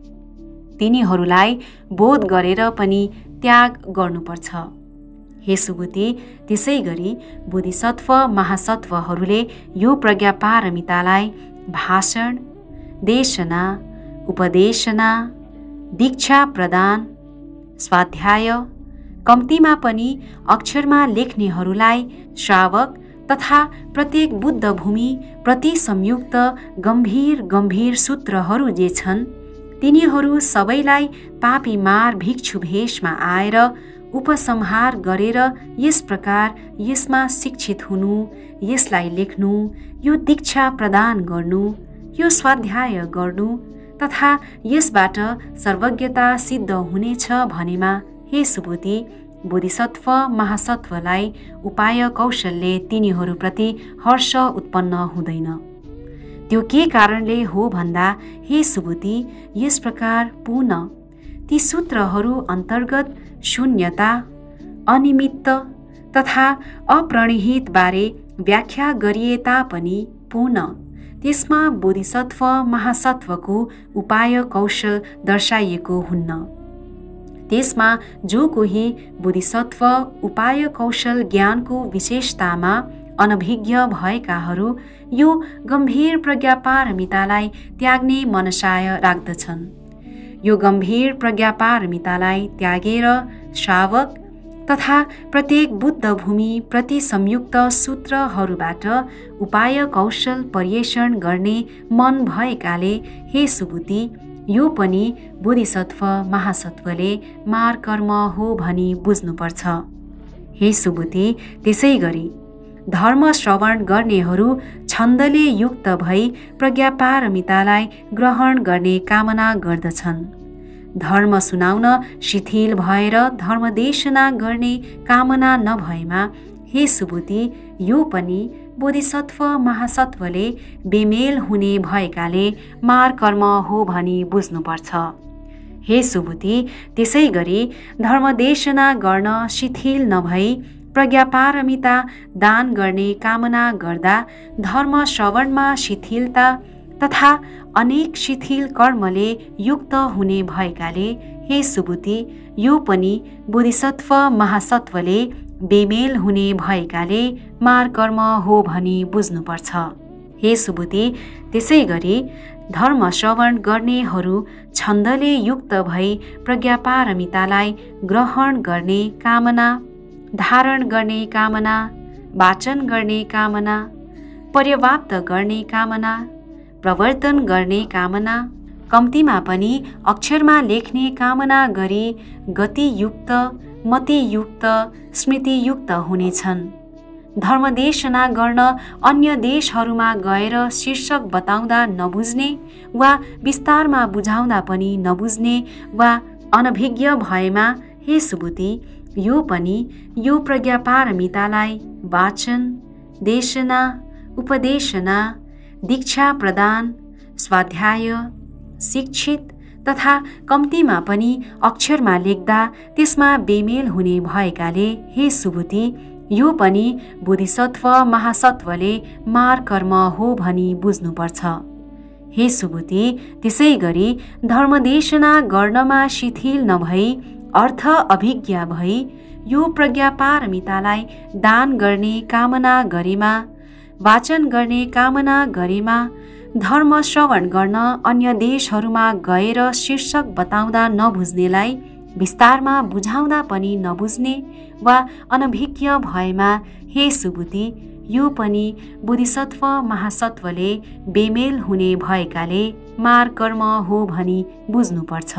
तिनीहरूलाई बोध गरेर पनि त्याग गर्नुपर्छ। हे सुबुद्धि, त्यसै गरी बोधिसत्व महासत्वहरूले यो प्रज्ञापारमितालाई भाषण, देशना, उपदेशना, दीक्षा प्रदान, स्वाध्याय, कम्तीमा पनि अक्षरमा लेख्नेहरूलाई श्रावक तथा प्रत्येक बुद्ध भूमि प्रति संयुक्त गम्भीर गम्भीर सूत्रहरू जे छन्, तिनीहरू सबैलाई पापी मार भिक्षु भेषमा आएर उपसंहार गरेर यस प्रकार यसमा शिक्षित हुनु, यसलाई लेख्नु, यो दीक्षा प्रदान गर्नु, यो स्वाध्याय गर्नु तथा यसबाट सर्वज्ञता सिद्ध हुनेछ भनेमा हे सुबुद्धि, बोधिसत्व महासत्वलाई उपाय कौशलले तिनीहरूप्रति हर्ष उत्पन्न हुँदैन। त्यो के कारणले हो भन्दा हे सुबुद्धि, यस प्रकार पुनः ती सूत्रहरू अन्तर्गत शून्यता, अनिमित्त तथा अप्रणिहितबारे व्याख्या गरिए तापनि पुनः त्यसमा बोधिसत्व महासत्वको उपाय कौशल दर्शाइएको हुन्न। त्यसमा जो कोही बोधिसत्व उपाय कौशल ज्ञानको विशेषतामा अनभिज्ञ भएकाहरू यो गम्भीर प्रज्ञापारमितालाई त्याग्ने मनसाय राख्दछन्। यो गम्भीर प्रज्ञापारमितालाई त्यागेर श्रावक तथा प्रत्येक बुद्ध भूमि प्रति संयुक्त सूत्रहरूबाट उपाय कौशल पर्यवेक्षण गर्ने मन भएकाले हे सुबुद्धि, यो पनि बोधिसत्व महासत्वले मार्ग कर्म हो भनी बुझ्नुपर्छ। हे सुबुद्धि, त्यसै गरी धर्म श्रवण गर्नेहरू छन्दले युक्त भई प्रज्ञापारमितालाई ग्रहण गर्ने कामना गर्दछन्। धर्म सुनाउन शिथिल भएर धर्मदेशना गर्ने कामना नभएमा हे सुबुद्धि, यो पनि बोधिसत्व महासत्वले बेमेल हुने भएकाले मार कर्म हो भनी बुझ्नुपर्छ। हे सुबुद्धि, त्यसै गरी धर्मदेशना गर्न शिथिल नभई प्रज्ञापारमिता दान गर्ने कामना गर्दा धर्म श्रवणमा शिथिलता तथा अनेक शिथिल कर्मले युक्त हुने भएकाले हे सुबुद्धि, यो पनि बोधिसत्व महासत्वले बेमेल हुने भएकाले मार कर्म हो भनी बुझ्नुपर्छ। हे सुबुद्धि, त्यसै गरी धर्म श्रवण गर्नेहरू छन्दले युक्त भई प्रज्ञापारमितालाई ग्रहण गर्ने कामना, धारण गर्ने कामना, वाचन गर्ने कामना, पर्याप्त गर्ने कामना, प्रवर्तन गर्ने कामना, कम्तीमा पनि अक्षरमा लेख्ने कामना गरी गतियुक्त, मतियुक्त, स्मृतियुक्त हुनेछन्। धर्मदेशना गर्न अन्य देशहरूमा गएर शीर्षक बताउँदा नबुझ्ने वा विस्तारमा बुझाउँदा पनि नबुझ्ने वा अनभिज्ञ भएमा हे सुबुद्धि, यो पनि यो प्रज्ञापारमितालाई वाचन, देशना, उपदेशना, दीक्षा प्रदान, स्वाध्याय, शिक्षित तथा कम्तीमा पनि अक्षरमा लेख्दा त्यसमा बेमेल हुने भएकाले हे सुबुद्धि, यो पनि बोधिसत्व महासत्वले मार कर्म हो भनी बुझ्नुपर्छ। हे सुबुद्धि, त्यसै गरी धर्मदेशना गर्नमा शिथिल नभई अर्थ अभिज्ञ भई यो प्रज्ञापारमितालाई दान गर्ने कामना गरेमा, वाचन गर्ने कामना गरेमा, धर्म श्रवण गर्न अन्य देशहरूमा गएर शीर्षक बताउँदा नबुझ्नेलाई विस्तारमा बुझाउँदा पनि नबुझ्ने वा अनभिज्ञ भएमा हे सुबुद्धि, यो पनि बोधिसत्व महासत्वले बेमेल हुने भएकाले मार कर्म हो भनी बुझ्नुपर्छ।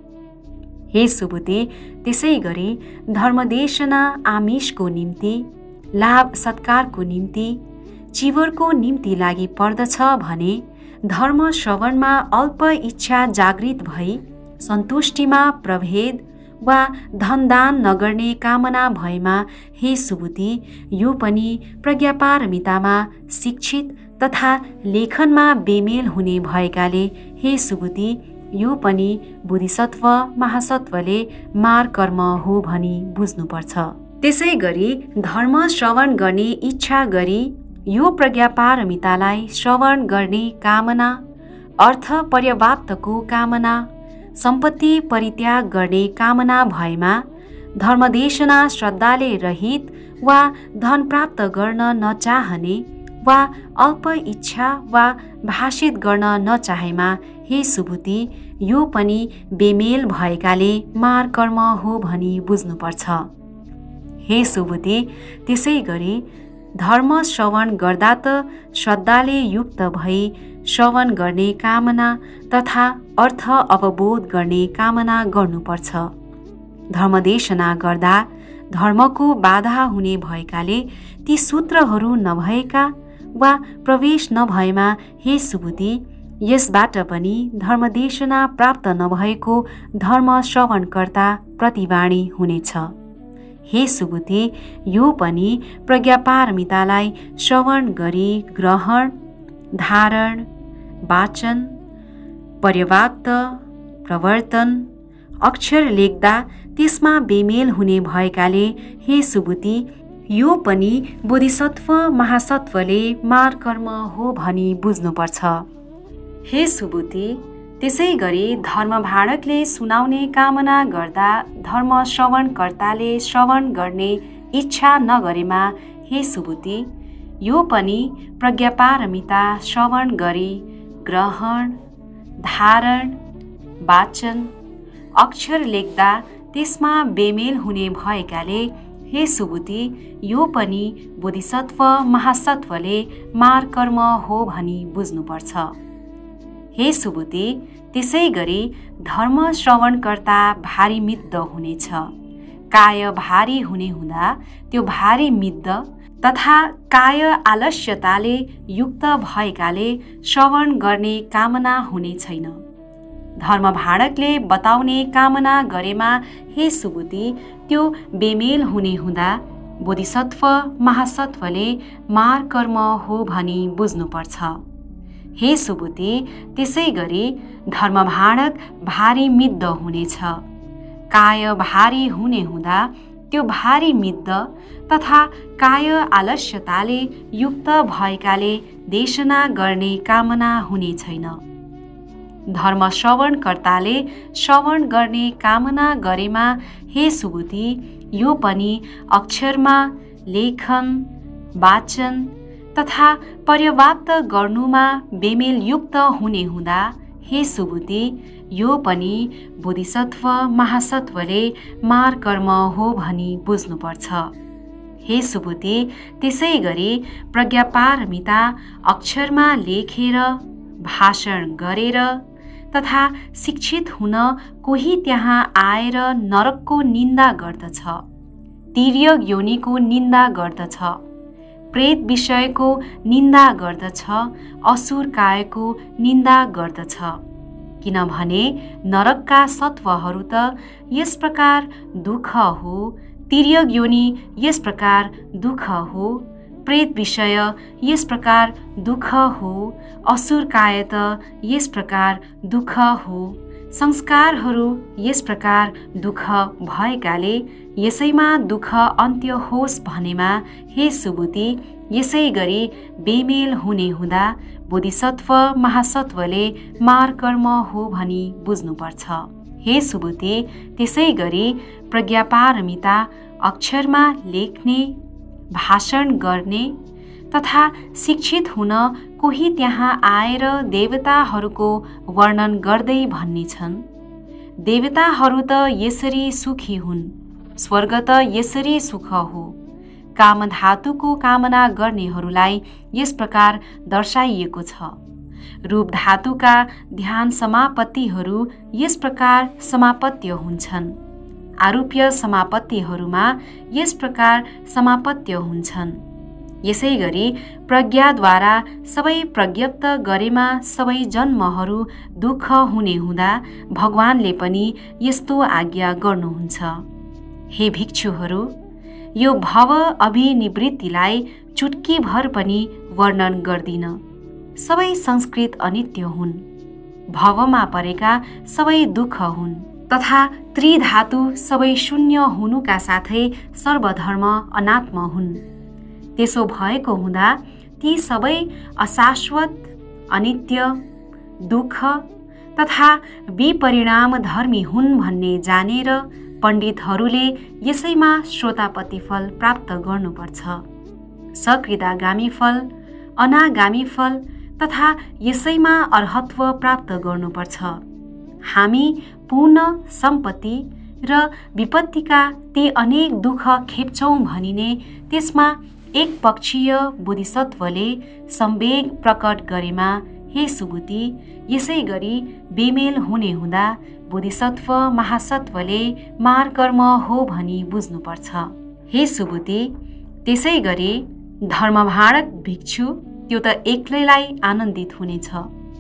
हे सुबुद्धि, त्यसै गरी धर्मदेशना आमिषको निम्ति, लाभ सत्कारको निम्ति, चिवरको निम्ति लागि पर्दछ भने धर्म श्रवणमा अल्प इच्छा जागृत भई सन्तुष्टिमा प्रभेद वा धनदान नगर्ने कामना भएमा हे सुबुद्धि, यो पनि प्रज्ञापारमितामा शिक्षित तथा लेखनमा बेमेल हुने भएकाले हे सुबुद्धि, यो पनि बोधिसत्व महासत्वले मार कर्म हो भनी बुझ्नुपर्छ। त्यसै गरी धर्म श्रवण गर्ने इच्छा गरी यो प्रज्ञापारमितालाई श्रवण गर्ने कामना, अर्थ पर्याप्तको कामना, सम्पत्ति परित्याग गर्ने कामना भएमा धर्मदेशना श्रद्धाले रहित वा धन प्राप्त गर्न नचाहने वा अल्प इच्छा वा भाषित गर्न नचाहेमा हे सुबुद्धि, यो पनि बेमेल भएकाले मार कर्म हो भनी बुझ्नुपर्छ। हे सुबुद्धि, त्यसै गरी धर्म श्रवण गर्दा त श्रद्धाले युक्त भई श्रवण गर्ने कामना तथा अर्थ अवबोध गर्ने कामना गर्नुपर्छ। धर्मदेशना गर्दा धर्मको बाधा हुने भएकाले ती सूत्रहरू नभएका वा प्रवेश नभएमा हे सुबुद्धि, यसबाट पनि धर्मदेशना प्राप्त नभएको धर्म श्रवणकर्ता प्रतिवाणी हुनेछ। हे सुबुद्धि, यो पनि प्रज्ञापारमितालाई श्रवण गरी ग्रहण, धारण, वाचन, पर्याप्त, प्रवर्तन, अक्षर लेख्दा त्यसमा बेमेल हुने भएकाले हे सुबुती यो पनि बोधिसत्व महासत्वले मारकर्म हो भनी बुझ्नुपर्छ। हे सुबुती त्यसै गरी धर्मभाणकले सुनाउने कामना गर्दा धर्म श्रवणकर्ताले श्रवण गर्ने इच्छा नगरेमा हे सुबुती यो पनि प्रज्ञापारमिता श्रवण गरी ग्रहण धारण वाचन अक्षर लेख्दा त्यसमा बेमेल हुने भएकाले हे सुबुती यो पनि बोधिसत्व महासत्वले मारकर्म हो भनी बुझ्नुपर्छ। हे सुबुती त्यसै गरी धर्म श्रवणकर्ता भारी मिद्ध हुनेछ। काय भारी हुने हुँदा त्यो भारी मिद्ध तथा काय आलस्यताले युक्त भएकाले श्रवण गर्ने कामना हुने छैन। धर्मभाणकले बताउने कामना गरेमा हे सुबुती त्यो बेमेल हुने हुँदा बोधिसत्व महासत्वले मारकर्म हो भनी बुझ्नुपर्छ। हे सुबुती त्यसै गरी धर्मभाणक भारी मिद्ध हुनेछ। काय भारी हुने हुँदा त्यो भारी मिद्ध तथा काय आलस्यताले युक्त भएकाले देशना गर्ने कामना हुने छैन। धर्म श्रवणकर्ताले श्रवण गर्ने कामना गरेमा हे सुबुती यो पनि अक्षरमा लेखन वाचन तथा पर्याप्त गर्नुमा बेमेल युक्त हुने हुँदा हे सुबुती यो पनि बोधिसत्व महासत्वले मारकर्म हो भनी बुझ्नुपर्छ। हे सुबुती त्यसै गरी प्रज्ञापारमिता अक्षरमा लेखेर भाषण गरेर तथा शिक्षित हुन कोही त्यहाँ आएर नरकको निन्दा गर्दछ, तिर्यक योनिको निन्दा गर्दछ, प्रेत विषयको निन्दा गर्दछ, असुर कायको निन्दा गर्दछ। किनभने नरकका सत्वहरू त यस प्रकार दुःख हो, तिर्यक योनि यस प्रकार दुःख हो, प्रेत विषय यस प्रकार दुःख हो, असुर काय त यस प्रकार दुःख हो, संस्कारहरू यस प्रकार दुःख भएकाले यसैमा दुःख अन्त्य होस् भनेमा हे सुबुती यसै गरी बेमेल हुने हुँदा बोधिसत्व महासत्वले मारकर्म हो भनी बुझ्नुपर्छ। हे सुबुती त्यसै गरी प्रज्ञापारमिता अक्षरमा लेख्ने भाषण गर्ने तथा शिक्षित हुन कोही त्यहाँ आएर देवताहरूको वर्णन गर्दै भन्ने छन्, देवताहरू त यसरी सुखी हुन्, स्वर्ग त यसरी सुख हो। कामधातुको कामना गर्नेहरूलाई यस प्रकार दर्शाइएको छ। रूप धातुका ध्यान समापत्तिहरू यस प्रकार समापत्य हुन्छन्। आरूप्य समापत्तिहरूमा यस प्रकार समापत्य हुन्छन्। यसै गरी प्रज्ञाद्वारा सबै प्रज्ञप्त गरेमा सबै जन्महरू दुःख हुने हुँदा भगवानले पनि यस्तो आज्ञा गर्नुहुन्छ। हे भिक्षुहरू यो भव अभिनिवृत्तिलाई चुटकी भर पनि वर्णन गर्दिन। सबै संस्कृत अनित्य हुन्, भवमा परेका सबै दुःख हुन् तथा त्रिधातु सबै शून्य हुनुका साथै सर्वधर्म अनात्म हुन्। त्यसो भएको हुँदा ती सबै अशाश्वत अनित्य दुःख तथा विपरिणाम धर्मी हुन् भन्ने जानेर पण्डितहरूले यसैमा श्रोतापति फल प्राप्त गर्नुपर्छ। सकृदागामी फल अनागामी फल तथा यसैमा अर्हत्व प्राप्त गर्नुपर्छ। हामी पूर्ण सम्पत्ति र विपत्तिका ती अनेक दुःख खेप्छौँ भनिने त्यसमा एक पक्षीय बोधिसत्वले संवेग प्रकट गरेमा हे सुबुती यसै गरी बेमेल हुने हुँदा बोधिसत्व महासत्वले मारकर्म हो भनी बुझ्नुपर्छ। हे सुबुती त्यसै गरी धर्मभाणक भिक्षु त्यो त एक्लैलाई आनन्दित हुनेछ।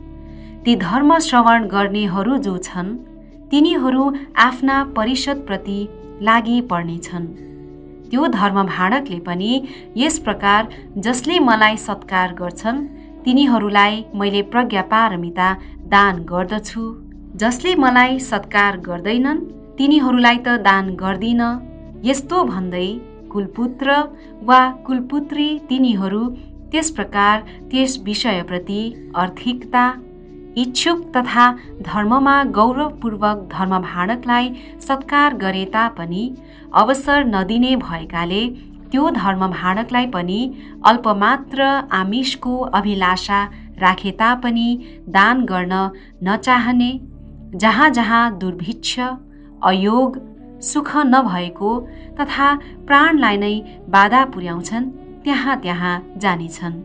ती धर्म श्रवण गर्नेहरू जो छन् तिनीहरू आफ्ना परिषदप्रति लागि पर्नेछन्। त्यो धर्मभाणकले पनि यस प्रकार जसले मलाई सत्कार गर्छन् तिनीहरूलाई मैले प्रज्ञापारमिता दान गर्दछु जसले मलाई सत्कार गर्दैनन् तिनीहरूलाई त दान गर्दिन। यस्तो भन्दै कुलपुत्र वा कुलपुत्री तिनीहरू त्यस प्रकार त्यस विषयप्रति आर्थिकता इच्छुक तथा धर्ममा गौरवपूर्वक धर्मभाणकलाई सत्कार गरे तापनि अवसर नदिने भएकाले त्यो धर्मभाणकलाई पनि अल्पमात्र आमिषको अभिलाषा राखे तापनि दान गर्न नचाहने, जहाँ जहाँ दुर्भिक्ष अयोग सुख नभएको तथा प्राणलाई नै बाधा पुर्याउँछन् त्यहाँ त्यहाँ जानेछन्।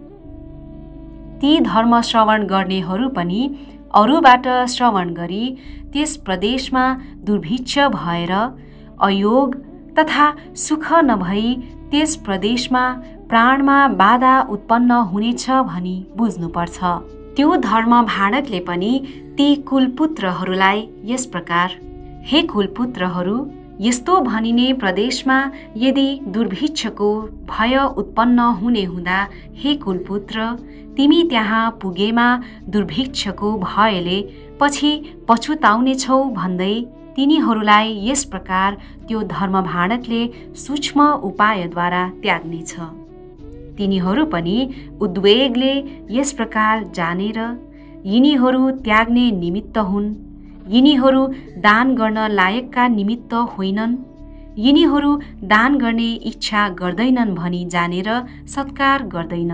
ती धर्म श्रवण गर्नेहरू पनि अरूबाट श्रवण गरी त्यस प्रदेशमा दुर्भिक्ष भएर अयोग तथा सुख नभई त्यस प्रदेशमा प्राणमा बाधा उत्पन्न हुनेछ भनी बुझ्नुपर्छ। त्यो धर्मभाणकले पनि ती कुलपुत्रहरूलाई यस प्रकार, हे कुलपुत्रहरू, यस्तो भनिने प्रदेशमा यदि दुर्भिक्षको भय उत्पन्न हुने हुँदा हे कुलपुत्र, तिमी त्यहाँ पुगेमा दुर्भिक्षको भयले पछि पछुताउनेछौ भन्दै तिनीहरूलाई यस प्रकार त्यो धर्मभाणकले सूक्ष्म उपायद्वारा त्याग्नेछ। तिनीहरू पनि उद्वेगले यस प्रकार जानेर यिनीहरू त्याग्ने निमित्त हुन्, यिनीहरू दान गर्न लायकका निमित्त होइनन्, यिनीहरू दान गर्ने इच्छा गर्दैनन् भनी जानेर सत्कार गर्दैन।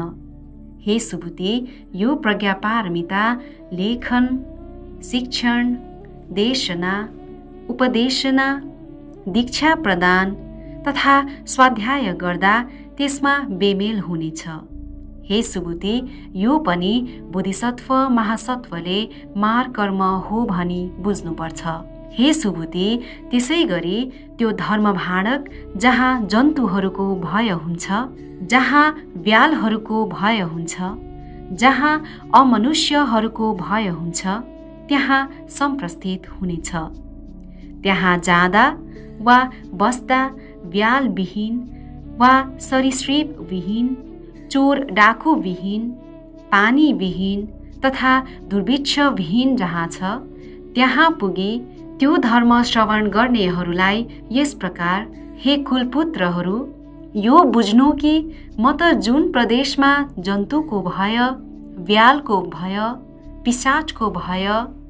हे सुबुती, यो प्रज्ञापारमिता लेखन, शिक्षण, देशना, उपदेशना, दीक्षा प्रदान तथा स्वाध्याय गर्दा त्यसमा बेमेल हुनेछ। हे सुबुती, यो पनि बोधिसत्व महासत्वले मारकर्म हो भनी बुझ्नुपर्छ। हे सुबुती, त्यसै गरी त्यो धर्मभाणक जहाँ जन्तुहरूको भय हुन्छ, जहाँ व्यालहरूको भय हुन्छ, जहाँ अमनुष्यहरूको भय हुन्छ त्यहाँ सम्प्रस्थित हुनेछ। त्यहाँ जाँदा वा बस्दा व्यालविहीन वा सरीसृपविहीन, चोर डाकुविहीन, पानीविहीन तथा दुर्भिक्षविहीन जहाँ छ त्यहाँ पुगी त्यो धर्म श्रवण गर्नेहरूलाई यस प्रकार, हे कुलपुत्रहरू, यो बुझ्नु कि म त जुन प्रदेशमा जन्तुको भय, व्यालको भय, पिशाचको भय,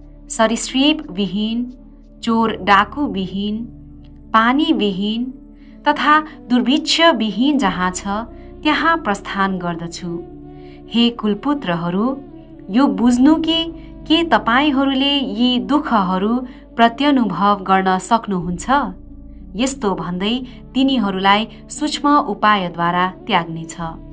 सरीसृपविहीन, चोर डाकुविहीन, पानीविहीन तथा दुर्भिक्षविहीन जहाँ छ त्यहाँ प्रस्थान गर्दछु। हे कुलपुत्रहरू, यो बुझ्नु कि के तपाईहरूले यी दुःखहरू प्रत्यनुभव गर्न सक्नुहुन्छ? यस्तो भन्दै तिनीहरूलाई सूक्ष्म उपायद्वारा त्याग्नेछ।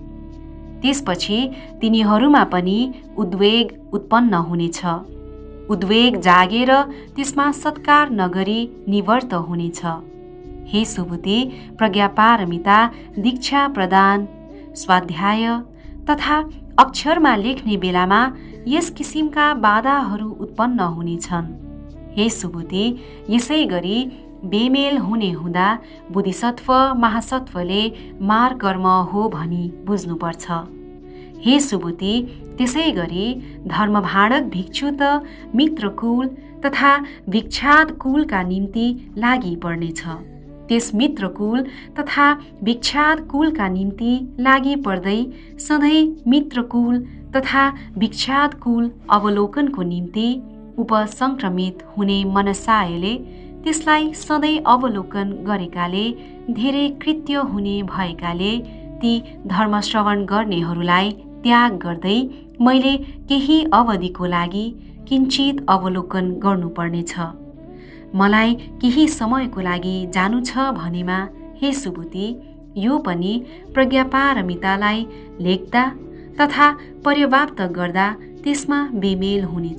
त्यसपछि तिनीहरूमा पनि उद्वेग उत्पन्न हुनेछ। उद्वेग जागेर त्यसमा सत्कार नगरी निवर्त हुनेछ। हे सुबुती, प्रज्ञापारमिता, दीक्षा प्रदान, स्वाध्याय तथा अक्षरमा लेख्ने बेलामा यस किसिमका बाधाहरू उत्पन्न हुनेछन्। हे सुबुती, यसै गरी बेमेल हुने हुँदा बोधिसत्व महासत्वले मारकर्म हो भनी बुझ्नुपर्छ। हे सुबुती, त्यसै गरी धर्मभाणक भिक्षु त मित्रकुल तथा भिक्षाद कुलका निम्ति लागि पर्नेछ। त्यस मित्रकुल तथा भिक्षाद कुलका निम्ति लागि पर्दै सधैँ मित्रकुल तथा भिक्षाद कुल अवलोकनको निम्ति उपसंक्रमित हुने मनसायले त्यसलाई सधैँ अवलोकन गरेकाले धेरै कृत्य हुने भएकाले ती धर्मश्रवण गर्नेहरूलाई त्याग गर्दै मैले केही अवधिको लागि किञ्चित अवलोकन गर्नुपर्नेछ। मलाई केही समयको लागि जानु छ भनेमा हे सुबुती, यो पनि प्रज्ञापारमितालाई लेख्दा तथा पर्याप्त गर्दा त्यसमा बेमेल हुनेछ।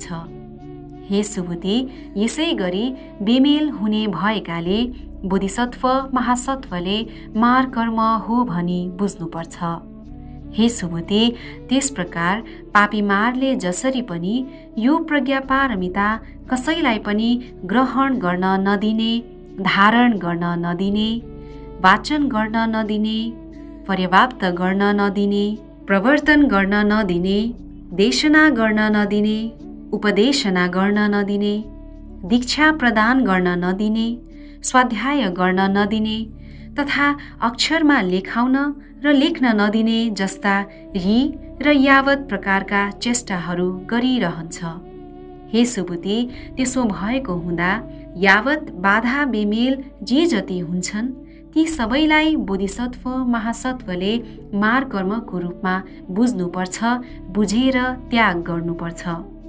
हे सुबुती, यसै गरी बेमेल हुने भएकाले बोधिसत्व महासत्वले मारकर्म हो भनी बुझ्नुपर्छ। हे सुबुती, त्यस प्रकार पापीमारले जसरी पनि यो प्रज्ञापारमिता कसैलाई पनि ग्रहण गर्न नदिने, धारण गर्न नदिने, वाचन गर्न नदिने, पर्याप्त गर्न नदिने, प्रवर्तन गर्न नदिने, देशना गर्न नदिने, उपदेशना गर्न नदिने, दीक्षा प्रदान गर्न नदिने, स्वाध्याय गर्न नदिने तथा अक्षरमा लेखाउन र लेख्न नदिने जस्ता यी र यावत प्रकारका चेष्टाहरू गरिरहन्छ। हे सुबुती, त्यसो भएको हुँदा यावत बाधा बेमेल जे जति हुन्छन् ती सबैलाई बोधिसत्व महासत्वले मारकर्मको रूपमा बुझ्नुपर्छ, बुझेर त्याग गर्नुपर्छ।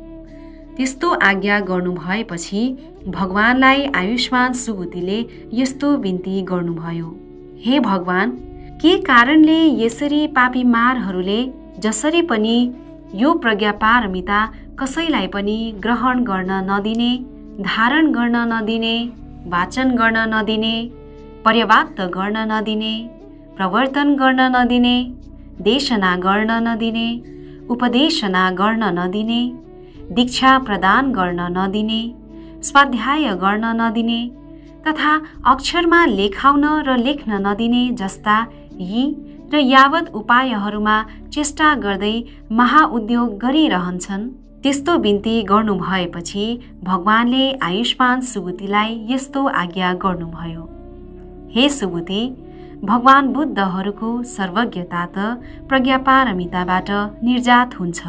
त्यस्तो आज्ञा गर्नु भएपछि भगवानलाई आयुष्मान सुबुतीले यस्तो बिन्ती गर्नुभयो, हे भगवान, के कारणले यसरी पापी मारहरूले जसरी पनि यो प्रज्ञापारमिता कसैलाई पनि ग्रहण गर्न नदिने, धारण गर्न नदिने, वाचन गर्न नदिने, पर्याप्त गर्न नदिने, प्रवर्तन गर्न नदिने, देशना गर्न नदिने, उपदेशना गर्न नदिने, दीक्षा प्रदान गर्न नदिने, स्वाध्याय गर्न नदिने तथा अक्षरमा लेखाउन र लेख्न नदिने जस्ता यी र यावत उपायहरूमा चेष्टा गर्दै महाउद्योग गरिरहन्छन्। त्यस्तो बिन्ती गर्नु भएपछि भगवानले आयुष्मान सुबुतीलाई यस्तो आज्ञा गर्नुभयो, हे सुबुती, भगवान बुद्धहरूको सर्वज्ञता त प्रज्ञापारमिताबाट निर्जात हुन्छ,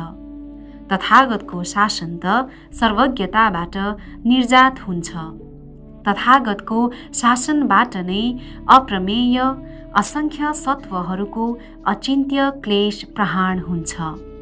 तथागतको शासन त सर्वज्ञताबाट निर्जात हुन्छ। तथागतको शासनबाट नै अप्रमेय असंख्य सत्वहरूको अचिन्त्य क्लेश प्रहार हुन्छ।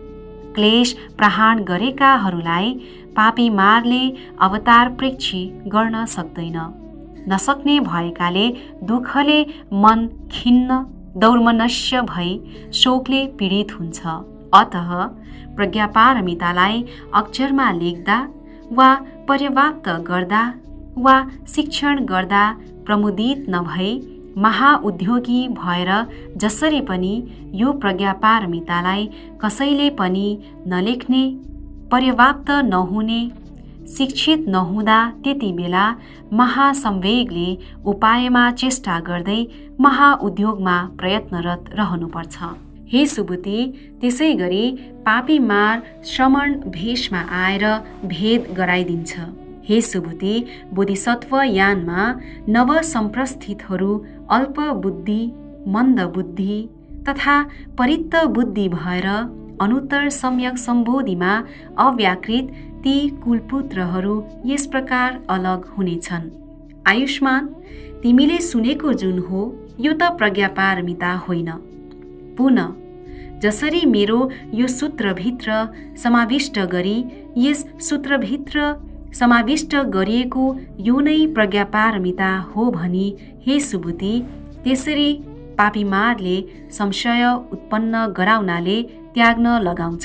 क्लेश प्रहार गरेकाहरूलाई पापी मारले अवतार प्रेक्षी गर्न सक्दैन। नसक्ने भएकाले दुःखले मन खिन्न दौर्मनस्य भई शोकले पीडित हुन्छ। अतः प्रज्ञापारमितालाई अक्षरमा लेख्दा वा पर्याप्त गर्दा वा शिक्षण गर्दा प्रमुदित नभई महाउद्योगी भएर जसरी पनि यो प्रज्ञापारमितालाई कसैले पनि नलेख्ने, पर्याप्त नहुने, शिक्षित नहुँदा त्यति बेला महासंवेगले उपायमा चेष्टा गर्दै महाउद्योगमा प्रयत्नरत रहनुपर्छ। हे सुबुती, त्यसै गरी पापी मार श्रमण भेषमा आएर भेद गराइदिन्छ। हे सुबुती, बोधिसत्व यानमा नवसंप्रस्थितहरू अल्प बुद्धि, मन्द बुद्धि तथा परित्त बुद्धि भएर अनुत्तर सम्यक सम्बोधिमा अव्याकृत ती कुलपुत्रहरू यस प्रकार अलग हुनेछन्। आयुष्मान, तिमीले सुनेको जुन हो यो त प्रज्ञापारमिता होइन। पुनः जसरी मेरो यो सूत्रभित्र समाविष्ट गरी यस सूत्रभित्र समाविष्ट गरिएको यो नै प्रज्ञापारमिता हो भनी हे सुबुती, त्यसरी पापी मारले संशय उत्पन्न गराउनाले त्याग्न लगाउँछ।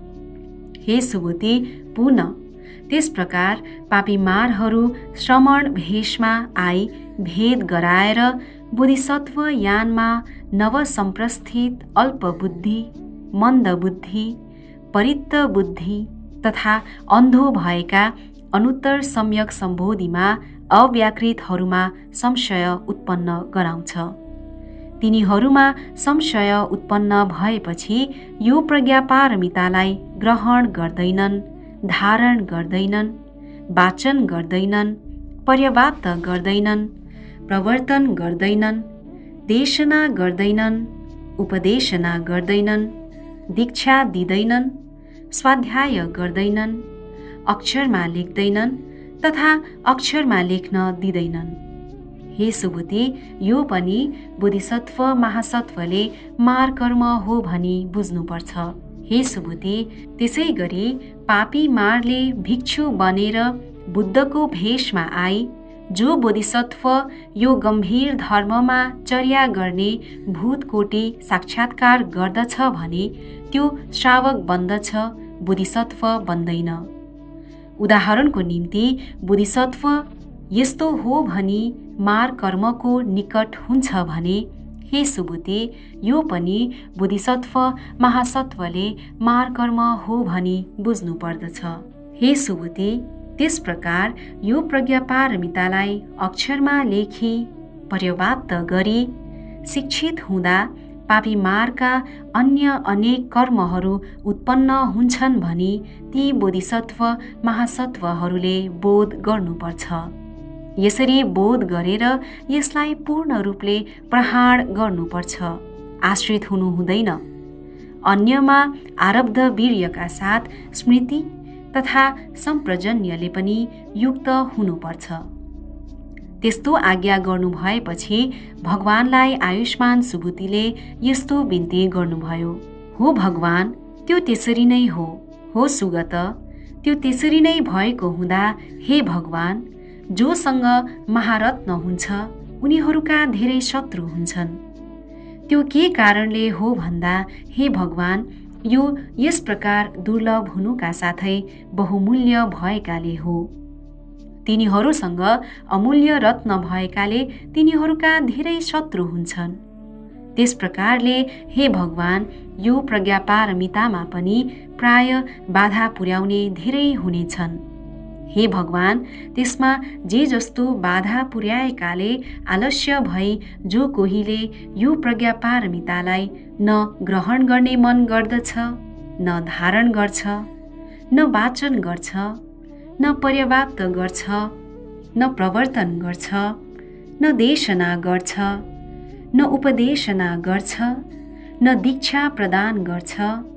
हे सुबुती, पुनः त्यस प्रकार पापी मारहरू श्रमण भेषमा आई भेद गराएर बोधिसत्व यानमा नवसंप्रस्थित अल्प बुद्धि, मन्द बुद्धि, परित्त बुद्धि तथा अन्धो भएका अनुत्तर सम्यक सम्बोधिमा अव्याकृतहरूमा संशय उत्पन्न गराउँछ। तिनीहरूमा संशय उत्पन्न भएपछि यो प्रज्ञापारमितालाई ग्रहण गर्दैनन्, धारण गर्दैनन्, वाचन गर्दैनन्, पर्याप्त गर्दैनन्, प्रवर्तन गर्दैनन्, देशना गर्दैनन्, उपदेशना गर्दैनन्, दीक्षा दिँदैनन्, स्वाध्याय गर्दैनन्, अक्षरमा लेख्दैनन् तथा अक्षरमा लेख्न दिँदैनन्। हे सुबुती, यो पनि बोधिसत्व महासत्वले मारकर्म हो भनी बुझ्नुपर्छ। हे सुबुती, त्यसै गरी पापी मारले भिक्षु बनेर बुद्धको भेषमा आई जो बोधिसत्व यो गम्भीर धर्ममा चर्या गर्ने भूतकोटि साक्षात्कार गर्दछ भने त्यो श्रावक बन्दछ, बोधिसत्व बन्दैन। उदाहरणको निम्ति बोधिसत्व यस्तो हो भनी मार कर्मको निकट हुन्छ भने हे सुबुती, यो पनि बोधिसत्व महासत्वले मार कर्म हो भनी बुझ्नु पर्दछ। हे सुबुती, त्यस प्रकार यो प्रज्ञापारमितालाई अक्षरमा लेखी पर्याप्त गरी शिक्षित हुँदा पापी मारका अन्य अनेक कर्महरू उत्पन्न हुन्छन् भनी ती बोधिसत्व महासत्वहरूले बोध गर्नुपर्छ। यसरी बोध गरेर यसलाई पूर्ण रूपले प्रहार गर्नुपर्छ, आश्रित हुनु हुँदैन। अन्यमा आरब्ध वीर्यका साथ स्मृति तथा सम्प्रजन्यले पनि युक्त हुनुपर्छ। त्यस्तो आज्ञा गर्नु भएपछि भगवानलाई आयुष्मान सुबुतीले यस्तो बिन्ती गर्नुभयो, हो भगवान, त्यो त्यसरी नै हो सुगत, त्यो त्यसरी नै भएको हुँदा हे भगवान, जोसँग महारत्न हुन्छ उनीहरूका धेरै शत्रु हुन्छन्। त्यो के कारणले हो भन्दा हे भगवान, यो यस प्रकार दुर्लभ हुनुका साथै बहुमूल्य भएकाले हो। तिनीहरूसँग अमूल्य रत्न भएकाले तिनीहरूका धेरै शत्रु हुन्छन्। त्यस प्रकारले हे भगवान, यो प्रज्ञापारमितामा पनि प्राय बाधा पुर्याउने धेरै हुनेछन्। हे भगवान, त्यसमा जे जस्तो बाधा पुर्याएकाले आलस्य भई जो कोहीले यो प्रज्ञापारमितालाई न ग्रहण गर्ने मन गर्दछ, न धारण गर्छ, न वाचन गर्छ, न पर्याप्त गर्छ, न प्रवर्तन गर्छ, न देशना गर्छ, न उपदेशना गर्छ, न दीक्षा प्रदान गर्छ,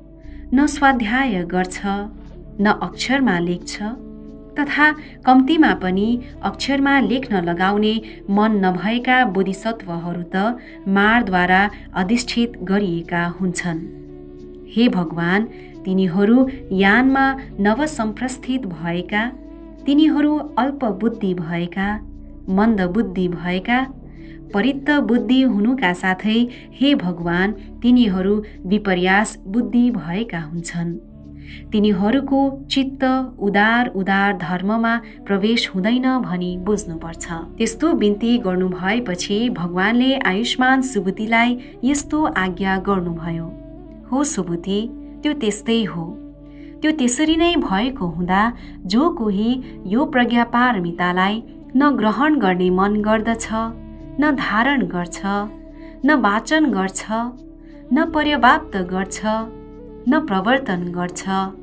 न स्वाध्याय गर्छ, न अक्षरमा लेख्छ, तथा कम्तीमा पनि अक्षरमा लेख्न लगाउने मन नभएका बोधिसत्वहरू त मारद्वारा अधिष्ठित गरिएका हुन्छन्। हे भगवान, तिनीहरू यानमा नवसम्प्रस्थित भएका, तिनीहरू अल्पबुद्धि भएका, मन्दबुद्धि भएका, परित्त बुद्धि हुनुका साथै हे भगवान, तिनीहरू विपर्यास बुद्धि भएका हुन्छन्। तिनीहरूको चित्त उदार उदार धर्ममा प्रवेश हुँदैन भनी बुझ्नुपर्छ। त्यस्तो बिन्ती गर्नु भएपछि भगवानले आयुष्मान सुबुतीलाई यस्तो आज्ञा गर्नुभयो, हो सुबुती, त्यो त्यस्तै हो। त्यो त्यसरी नै भएको हुँदा जो कोही यो प्रज्ञापारमितालाई न ग्रहण गर्ने मन गर्दछ, न धारण गर्छ, न वाचन गर्छ, न पर्याप्त गर्छ, न प्रवर्तन गर्छ,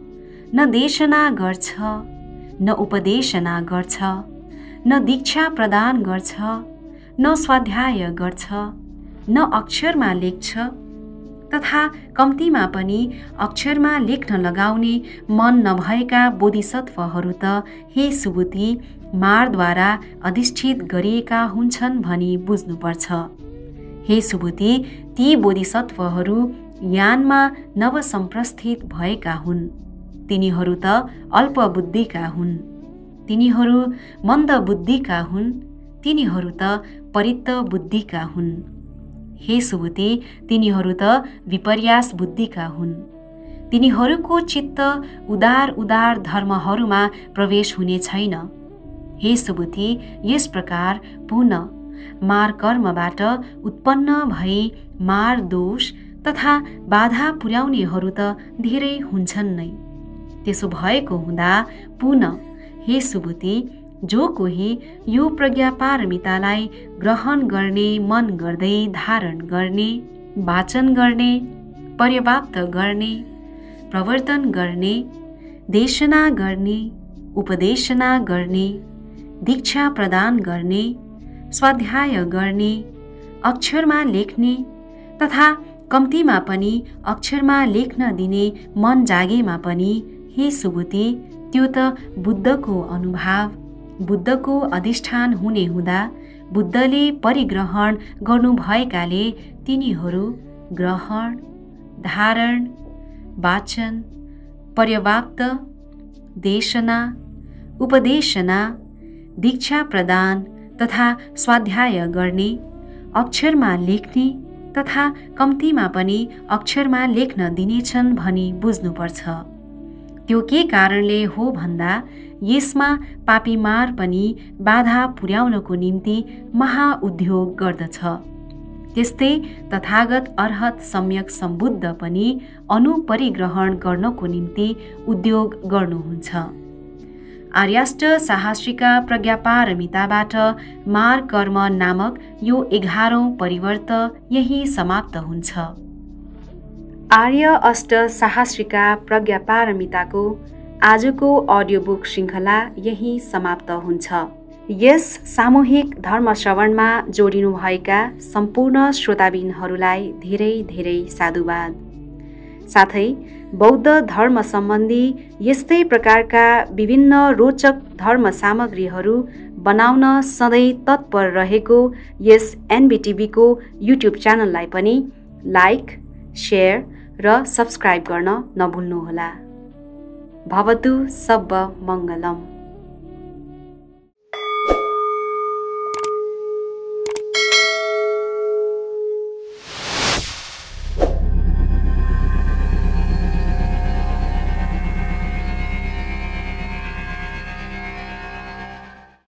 न देशना गर्छ, न उपदेशना गर्छ, न दीक्षा प्रदान गर्छ, न स्वाध्याय गर्छ, न अक्षरमा लेख्छ, तथा कम्तीमा पनि अक्षरमा लेख्न लगाउने मन नभएका बोधिसत्वहरू त हे सुबुती मारद्वारा अधिष्ठित गरिएका हुन्छन् भनी बुझ्नुपर्छ। हे सुबुती, ती बोधिसत्वहरू यानमा नवसम्प्रस्थित भएका हुन्। तिनीहरू त अल्पबुद्धिका हुन्, तिनीहरू मन्दबुद्धिका हुन्, तिनीहरू त परित्त बुद्धिका हुन्। हे सुबुती, तिनीहरू त विपर्यास बुद्धिका हुन्। तिनीहरूको चित्त उदार उदार धर्महरूमा प्रवेश हुने छैन। हे सुबुती, यस प्रकार पुनः मार कर्मबाट उत्पन्न भई मार दोष तथा बाधा पुर्याउनेहरू त धेरै हुन्छन् नै। त्यसो भएको हुँदा पुनः हे सुबुती, जो कोही यो प्रज्ञापारमितालाई ग्रहण गर्ने मन गर्दै धारण गर्ने, वाचन गर्ने, पर्याप्त गर्ने, प्रवर्तन गर्ने, देशना गर्ने, उपदेशना गर्ने, दीक्षा प्रदान गर्ने, स्वाध्याय गर्ने, अक्षरमा लेख्ने तथा कम्तीमा पनि अक्षरमा लेख्न दिने मन जागेमा पनि हे सुबुती, त्यो त बुद्धको अनुभाव, बुद्धको अधिष्ठान हुने हुँदा बुद्धले परिग्रहण गर्नुभएकाले तिनीहरू ग्रहण, धारण, वाचन, पर्याप्त, देशना, उपदेशना, दीक्षा प्रदान तथा स्वाध्याय गर्ने, अक्षरमा लेख्ने तथा कम्तीमा पनि अक्षरमा लेख्न दिनेछन् भनी बुझ्नुपर्छ। त्यो के कारणले हो भन्दा यसमा पापी मार पनि बाधा पुर्याउनको निम्ति महाउद्योग गर्दछ। त्यस्तै तथागत अर्हत सम्यक सम्बुद्ध पनि अनुपरिग्रहण गर्नको निम्ति उद्योग गर्नुहुन्छ। आर्याष्ट साहस्रिका प्रज्ञापारमिताबाट मार कर्म नामक यो 11औं परिवर्त यही समाप्त हुन्छ। आर्य अष्ट साहस्रिका प्रज्ञापारमिताको आजको अडियो बुक श्रृङ्खला यही समाप्त हुन्छ। यस सामूहिक धर्मश्रवणमा जोडिनुभएका सम्पूर्ण श्रोताबिनहरूलाई धेरै धेरै साधुवाद। साथै बौद्ध धर्म सम्बन्धी यस्तै प्रकारका विभिन्न रोचक धर्म सामग्रीहरू बनाउन सधैँ तत्पर रहेको यस एनबिटिभीको युट्युब च्यानललाई पनि लाइक, सेयर र सब्स्क्राइब गर्न नभुल्नुहोला। भवतु सब्ब मङ्गलम।